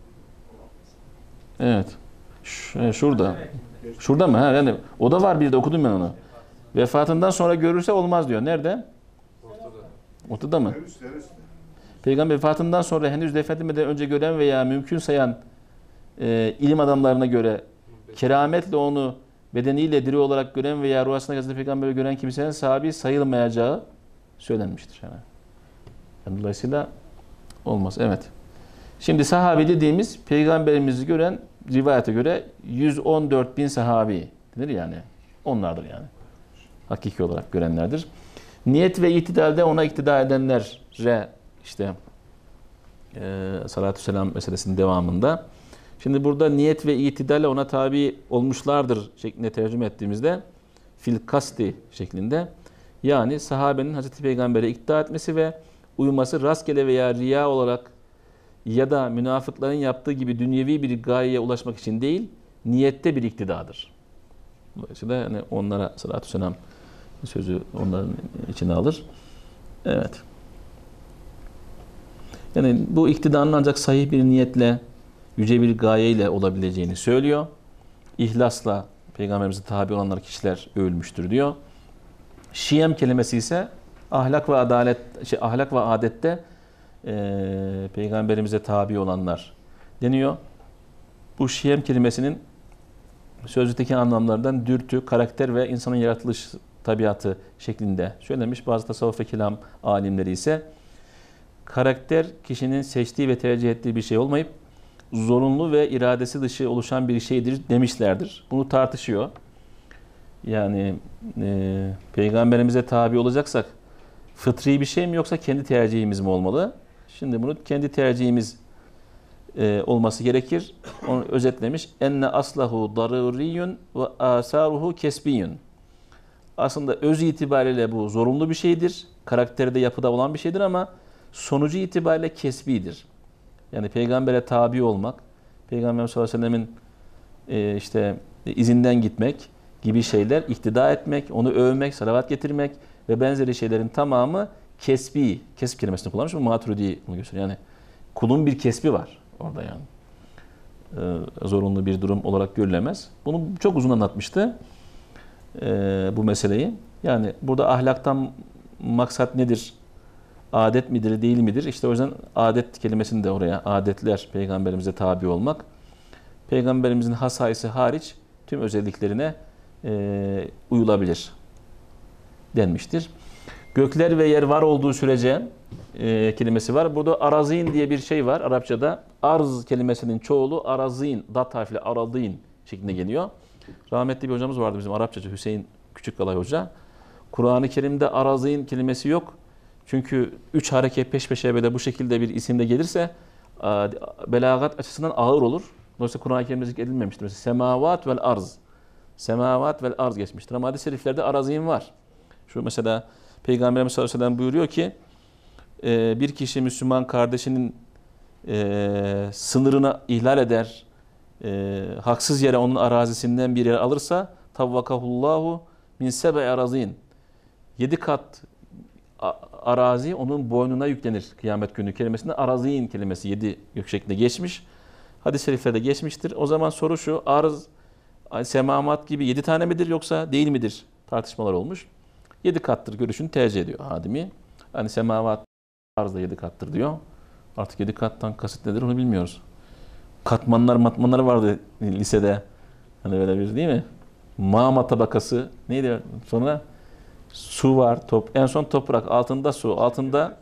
Evet. Ş- şurada. Şurada mı? Ha, yani o da var, bir de okudum ben onu. Vefatından sonra görürse olmaz diyor. Nerede? ortada. Ortada mı? Peygamber vefatından sonra henüz defnedilmeden önce gören veya mümkün sayan e, ilim adamlarına göre kerametle onu bedeniyle diri olarak gören veya ruhasına gazete peygamberi gören kimsenin sahabi sayılmayacağı söylenmiştir. Yani. Yani dolayısıyla olmaz. Evet. Şimdi sahabi dediğimiz peygamberimizi gören, rivayete göre yüz on dört bin sahabi denir yani. Onlardır yani. Hakiki olarak görenlerdir. Niyet ve itidalde ona iktida edenlere işte e, salatü selam meselesinin devamında. Şimdi burada niyet ve itidalle ona tabi olmuşlardır şeklinde tercüme ettiğimizde fil kasti şeklinde, yani sahabenin Hazreti Peygamber'e iktida etmesi ve uyması rastgele veya riya olarak ya da münafıkların yaptığı gibi dünyevi bir gayeye ulaşmak için değil, niyette bir iktidadır. Dolayısıyla yani onlara salatü selam sözü onların içine alır. Evet. Yani bu iktidanın ancak sahih bir niyetle, yüce bir gayeyle olabileceğini söylüyor. İhlasla Peygamberimize tabi olanlar kişiler övülmüştür diyor. Şiyem kelimesi ise ahlak ve adalet, şey, ahlak ve adette e, Peygamberimize tabi olanlar deniyor. Bu şiyem kelimesinin sözlükteki anlamlardan dürtü, karakter ve insanın yaratılış tabiatı şeklinde söylemiş. Bazı tasavvuf ve kelam alimleri ise karakter kişinin seçtiği ve tercih ettiği bir şey olmayıp zorunlu ve iradesi dışı oluşan bir şeydir demişlerdir. Bunu tartışıyor. Yani e, Peygamberimize tabi olacaksak fıtri bir şey mi yoksa kendi tercihimiz mi olmalı? Şimdi bunu kendi tercihimiz e, olması gerekir. Onu özetlemiş. Enne aslahu daruriyun ve asaruhu kesbiyun. Aslında öz itibariyle bu zorunlu bir şeydir. Karakterde, yapıda olan bir şeydir ama sonucu itibariyle kesbidir. Yani peygambere tabi olmak, Peygamber sallallahu aleyhi ve sellemin e, işte izinden gitmek gibi şeyler, iktida etmek, onu övmek, salavat getirmek ve benzeri şeylerin tamamı kesbi, kesp kelimesini kullanmış ama Maturidi bunu gösteriyor. Yani kulun bir kesbi var orada yani. Ee, zorunlu bir durum olarak görülemez. Bunu çok uzun anlatmıştı ee, bu meseleyi. Yani burada ahlaktan maksat nedir? Adet midir, değil midir? İşte o yüzden adet kelimesini de oraya, adetler, peygamberimize tabi olmak. Peygamberimizin hasaisi hariç tüm özelliklerine e, uyulabilir denmiştir. Gökler ve yer var olduğu sürece e, kelimesi var. Burada arazin diye bir şey var Arapçada. Arz kelimesinin çoğulu arazin, dat harfli aradin şeklinde geliyor. Rahmetli bir hocamız vardı bizim Arapçacı Hüseyin Küçükkalay Hoca. Kur'an-ı Kerim'de arazin kelimesi yok. Çünkü üç hareket peş peşe böyle bu şekilde bir isimde gelirse belagat açısından ağır olur. Dolayısıyla Kur'an-ı Kerim'de zikredilmemiştir. Mesela semavat vel arz. Semavat vel arz geçmiştir. Ama hadis-i şeriflerde arazin var. Şu mesela Peygamberimiz sallallahu aleyhi ve sellem buyuruyor ki bir kişi Müslüman kardeşinin e, sınırını ihlal eder, e, haksız yere onun arazisinden bir yer alırsa tavvakahullahu min sebe arazin. Yedi kat arazi onun boynuna yüklenir kıyamet günü kelimesinde. Arazin kelimesi yedi gök şeklinde geçmiş. Hadis-i şeriflerde geçmiştir. O zaman soru şu, arz, semamat gibi yedi tane midir yoksa değil midir tartışmalar olmuş. Yedi kattır görüşünü tercih ediyor Hadimi. Hani semavat arz da yedi kattır diyor. Artık yedi kattan kasıt nedir onu bilmiyoruz. Katmanlar matmanlar vardı lisede. Hani böyle bir değil mi? Mağma tabakası neydi sonra? Su var, top, en son toprak, altında su, altında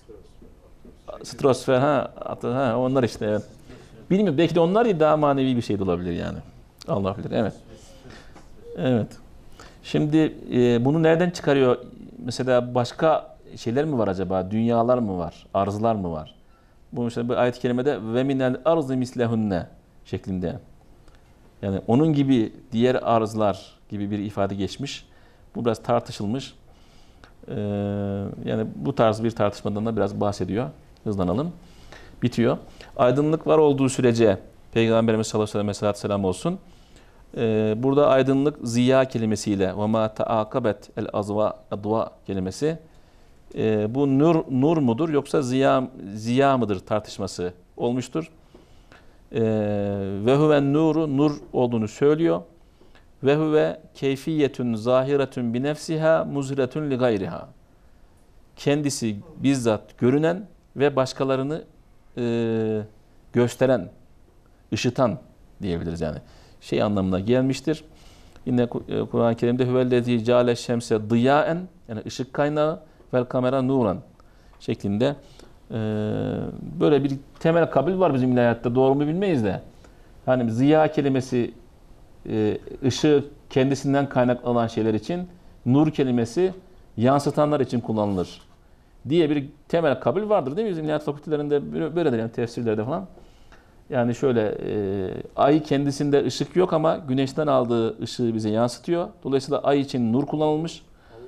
stratosfer, ha, ha onlar işte evet. Bilmiyorum, belki de onlar değil, daha manevi bir şey de olabilir yani. Allah bilir, evet. Evet. Şimdi e, bunu nereden çıkarıyor? Mesela başka şeyler mi var acaba? Dünyalar mı var? Arzlar mı var? Bu işte bir ayet-i kerimede ve minel ardı mislehunne şeklinde. Yani onun gibi diğer arzlar gibi bir ifade geçmiş. Bu biraz tartışılmış. Ee, yani bu tarz bir tartışmadan da biraz bahsediyor. Hızlanalım. Bitiyor. Aydınlık var olduğu sürece Peygamberimiz sallallahu aleyhi ve sellem selam olsun. Ee, burada aydınlık ziya kelimesiyle وَمَا تَعَاقَبَتْ el-azva kelimesi. Ee, bu nur nur mudur yoksa ziya ziya mıdır tartışması olmuştur. Ee, ve huven nuru nur olduğunu söylüyor. Ve huve keyfiyetun zahiretun bi nefsiha muzhiretun li gayriha. Kendisi bizzat görünen ve başkalarını e, gösteren, ışıtan diyebiliriz yani. Şey anlamına gelmiştir. Yine Kur'an-ı Kerim'de huvellezî câle şemse diyâen yani ışık kaynağı vel kamera nuran şeklinde e, böyle bir temel kabul var bizim ilahiyatta. Doğru mu bilmeyiz de. Hani ziya kelimesi e, ışığı kendisinden kaynaklanan şeyler için, nur kelimesi yansıtanlar için kullanılır diye bir temel kabul vardır değil mi? Bizim ilahiyat fakültelerinde böyledir yani tefsirlerde falan. Yani şöyle e, ay kendisinde ışık yok ama güneşten aldığı ışığı bize yansıtıyor. Dolayısıyla ay için nur kullanılmış.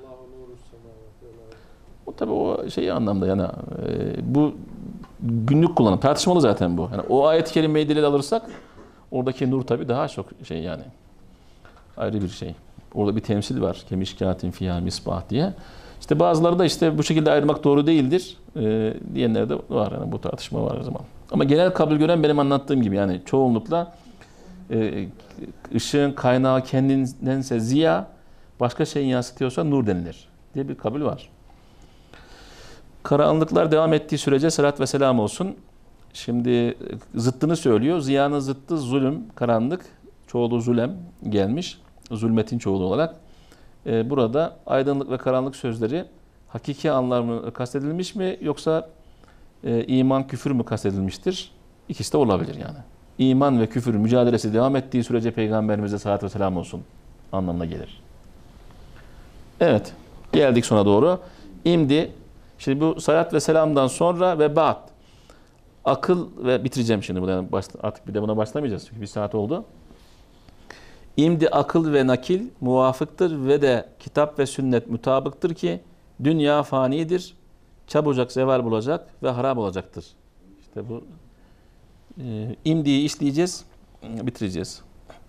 O tabii o şey anlamda yani e, bu günlük kullanım. Tartışmalı zaten bu. Yani o ayet-i kerimeyi delil alırsak oradaki nur tabii daha çok şey yani ayrı bir şey. Orada bir temsil var. Kemişkâtin fîhâ misbah diye. İşte bazıları da işte bu şekilde ayırmak doğru değildir e, diyenler de var. Yani bu tartışma var o zaman. Ama genel kabul gören benim anlattığım gibi yani çoğunlukla e, ışığın kaynağı kendindense ziya, başka şeyin yansıtıyorsa nur denilir diye bir kabul var. Karanlıklar devam ettiği sürece salat ve selam olsun. Şimdi zıttını söylüyor. Ziyanın zıttı zulüm, karanlık. Çoğulu zulem gelmiş. Zulmetin çoğulu olarak. Ee, burada aydınlık ve karanlık sözleri hakiki anlamı kastedilmiş mi yoksa e, iman küfür mü kastedilmiştir? İkisi de olabilir yani. İman ve küfür mücadelesi devam ettiği sürece Peygamberimize salat ve selam olsun anlamına gelir. Evet. Geldik sona doğru. İmdi şimdi bu salat ve selamdan sonra ve ba'd akıl ve bitireceğim şimdi buradan artık bir de buna başlamayacağız çünkü bir saat oldu. İmdi akıl ve nakil muvafıktır ve de kitap ve sünnet mutabıktır ki dünya fanidir, çabucak zeval bulacak ve harap olacaktır. İşte bu e, imdiyi işleyeceğiz, bitireceğiz.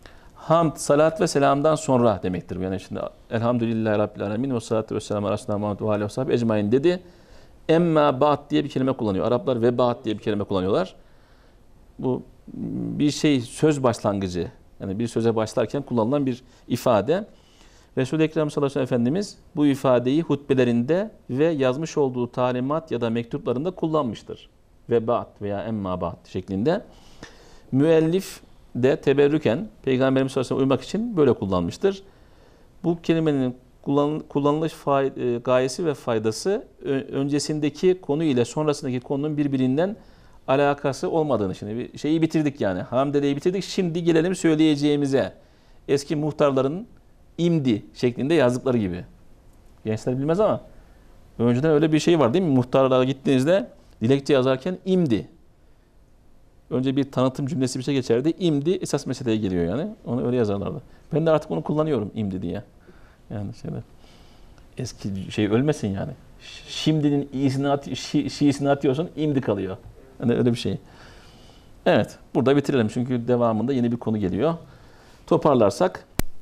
hamd, salat ve selamdan sonra demektir. Yani şimdi elhamdülillahi rabbil alemin ve salatu ve selamu aleyhi Muhammed ve aleyhi ve sahibi ecmain dedi. Emma ba'd diye bir kelime kullanıyor. Araplar ve ba'd diye bir kelime kullanıyorlar. Bu bir şey, söz başlangıcı. Yani bir söze başlarken kullanılan bir ifade. Resul-i Ekrem sallallahu aleyhi ve sellem Efendimiz bu ifadeyi hutbelerinde ve yazmış olduğu talimat ya da mektuplarında kullanmıştır. Ve ba'd veya emma ba'd şeklinde. Müellif de teberrüken Peygamberimiz sallallahu aleyhi ve sellem uymak için böyle kullanmıştır. Bu kelimenin kullan, kullanılış fay, gayesi ve faydası öncesindeki konu ile sonrasındaki konunun birbirinden alakası olmadığını. Şimdi bir şeyi bitirdik yani. Hamdeleyi bitirdik. Şimdi gelelim söyleyeceğimize. Eski muhtarların imdi şeklinde yazdıkları gibi. Gençler bilmez ama önceden öyle bir şey var değil mi? Muhtarlara gittiğinizde dilekçe yazarken imdi. Önce bir tanıtım cümlesi bir şey geçerdi. İmdi esas meseleye geliyor yani. Onu öyle yazarlardı. Ben de artık onu kullanıyorum imdi diye. Yani şeyde eski şey ölmesin yani. Şimdinin iyisini at, şi, şiisini atıyorsun imdi kalıyor. Yani öyle bir şey. Evet. Burada bitirelim çünkü devamında yeni bir konu geliyor. Toparlarsak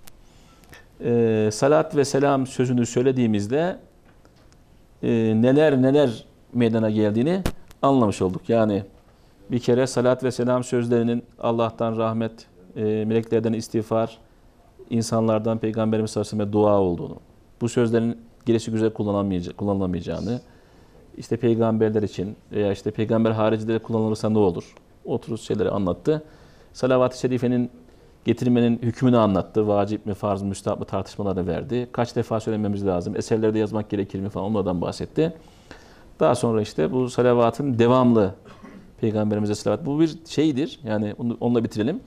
e, salat ve selam sözünü söylediğimizde e, neler neler meydana geldiğini anlamış olduk. Yani bir kere salat ve selam sözlerinin Allah'tan rahmet, e, meleklerden istiğfar, insanlardan Peygamberimiz sallallahu aleyhi ve sellem dua olduğunu, bu sözlerin gelişi güzel kullanılamayacağını, işte peygamberler için veya işte peygamber haricileri kullanılırsa ne olur? O tür şeyleri anlattı. Salavat-ı şerifenin getirmenin hükmünü anlattı. Vacip mi, farz mı, müstahap mı tartışmaları verdi. Kaç defa söylememiz lazım? Eserlerde yazmak gerekir mi falan onlardan bahsetti. Daha sonra işte bu salavatın devamlı Peygamberimize salavat. Bu bir şeydir. Yani onu, onunla bitirelim.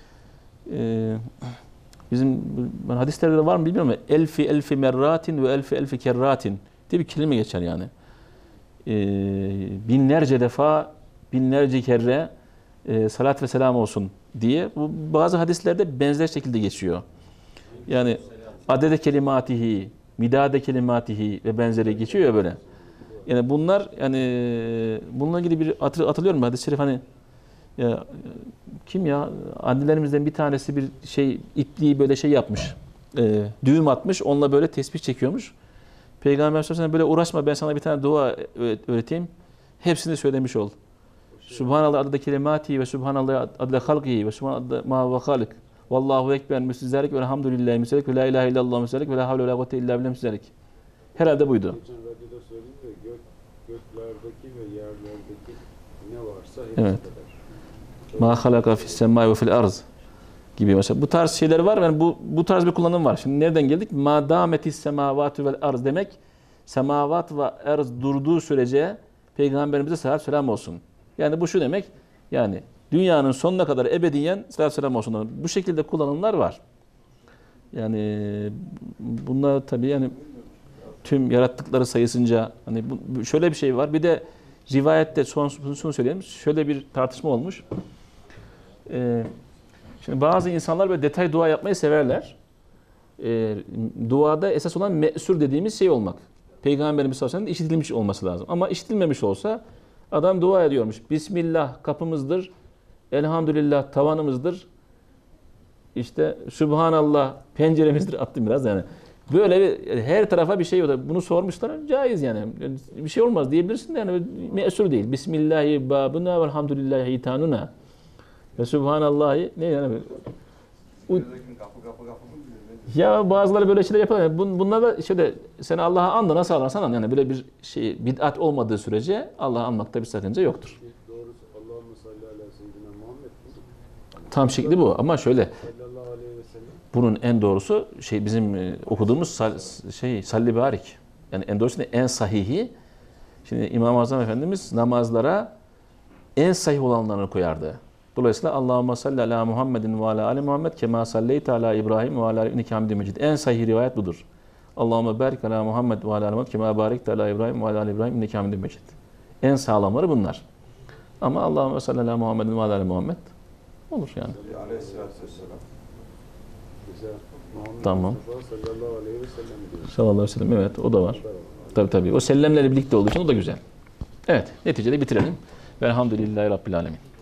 Ee, bizim ben hadislerde de var mı bilmiyorum ama elfi elfi merratin ve elfi elfi kerratin diye bir kelime geçer yani. Ee, binlerce defa, binlerce kere e, salat ve selam olsun diye. Bu bazı hadislerde benzer şekilde geçiyor. Yani adede kelimatihi, midade kelimatihi ve benzeri geçiyor ya böyle. Yani bunlar yani bununla ilgili bir hatırlıyorum hadis-i şerif hani ya, kim ya annelerimizden bir tanesi bir şey ipliği böyle şey yapmış. E, düğüm atmış. Onunla böyle tesbih çekiyormuş. Peygamber sallallahu aleyhi ve sellem böyle uğraşma ben sana bir tane dua öğreteyim. Hepsini söylemiş ol. Subhanallah adede kelimati ve subhanallah adede halqihi ve subhanallah ma ve halik. Vallahu ekber müsizalik ve elhamdülillahi müsizalik ve la ilahe illallah müsizalik ve la havle ve la kuvvete illa billah müsizalik. Herhalde buydu. Geçen radyoda söyledim de gök, göklerdeki ve yerlerdeki ne varsa hepsi Evet. kadar. Ma halaka fis semai ve fil arz gibi mesela bu tarz şeyler var. Yani bu bu tarz bir kullanım var. Şimdi nereden geldik? Ma dametis semavatu vel arz demek semavat ve arz durduğu sürece Peygamberimize salat selam olsun. Yani bu şu demek. Yani dünyanın sonuna kadar ebediyen salat selam olsun. Bu şekilde kullanımlar var. Yani bunlar tabii yani tüm yarattıkları sayısınca hani bu, şöyle bir şey var. Bir de rivayette son şunu söyleyelim. Şöyle bir tartışma olmuş. Ee, şimdi bazı insanlar böyle detay dua yapmayı severler. Ee, duada esas olan me'sur dediğimiz şey olmak. Peygamberimiz sallallahu aleyhi ve sellem işitilmiş olması lazım. Ama işitilmemiş olsa adam dua ediyormuş. Bismillah kapımızdır. Elhamdülillah tavanımızdır. İşte Subhanallah penceremizdir. Attım biraz yani. Böyle bir, her tarafa bir şey yok. Bunu sormuşlar. Caiz yani. Bir şey olmaz diyebilirsin de yani me'sur değil. Bismillahi babuna ve elhamdülillahi hitanuna. Ve Subhanallahi ne yani? U- ya bazıları böyle şeyler yapar. Bunlar da şöyle sen Allah'a anla nasıl anlarsan an yani böyle bir şey bid'at olmadığı sürece Allah'ı anmakta bir sakınca yoktur. Doğrusu Allahümme salli ala seyyidina Muhammed. Tam şekli bu ama şöyle Sallallahu aleyhi ve sellem. bunun en doğrusu şey bizim okuduğumuz sal, şey salli barik. Yani en doğrusu en sahihi. Şimdi İmam-ı Azam Efendimiz namazlara en sahih olanlarını koyardı. Dolayısıyla Allahümme salli ala Muhammedin ve ala ali Muhammed kema salleyte ala İbrahim ve ala inneke hamidun mecid. En sahih rivayet budur. Allahümme barik ala Muhammed ve ala ali Muhammed kema barekte ala İbrahim ve ala ali İbrahim inneke hamidun mecid. En sağlamları bunlar. Ama Allahümme salli ala Muhammedin ve ala ali Muhammed olur yani. Aleyhisselatü vesselam. Güzel. Muhammed Tamam. Mustafa sallallahu aleyhi ve sellem diyor. Sallallahu aleyhi ve sellem evet o da var. Tabii tabii. O sellemlerle birlikte olduğu için o da güzel. Evet neticede bitirelim. Velhamdülillahi Rabbil Alemin.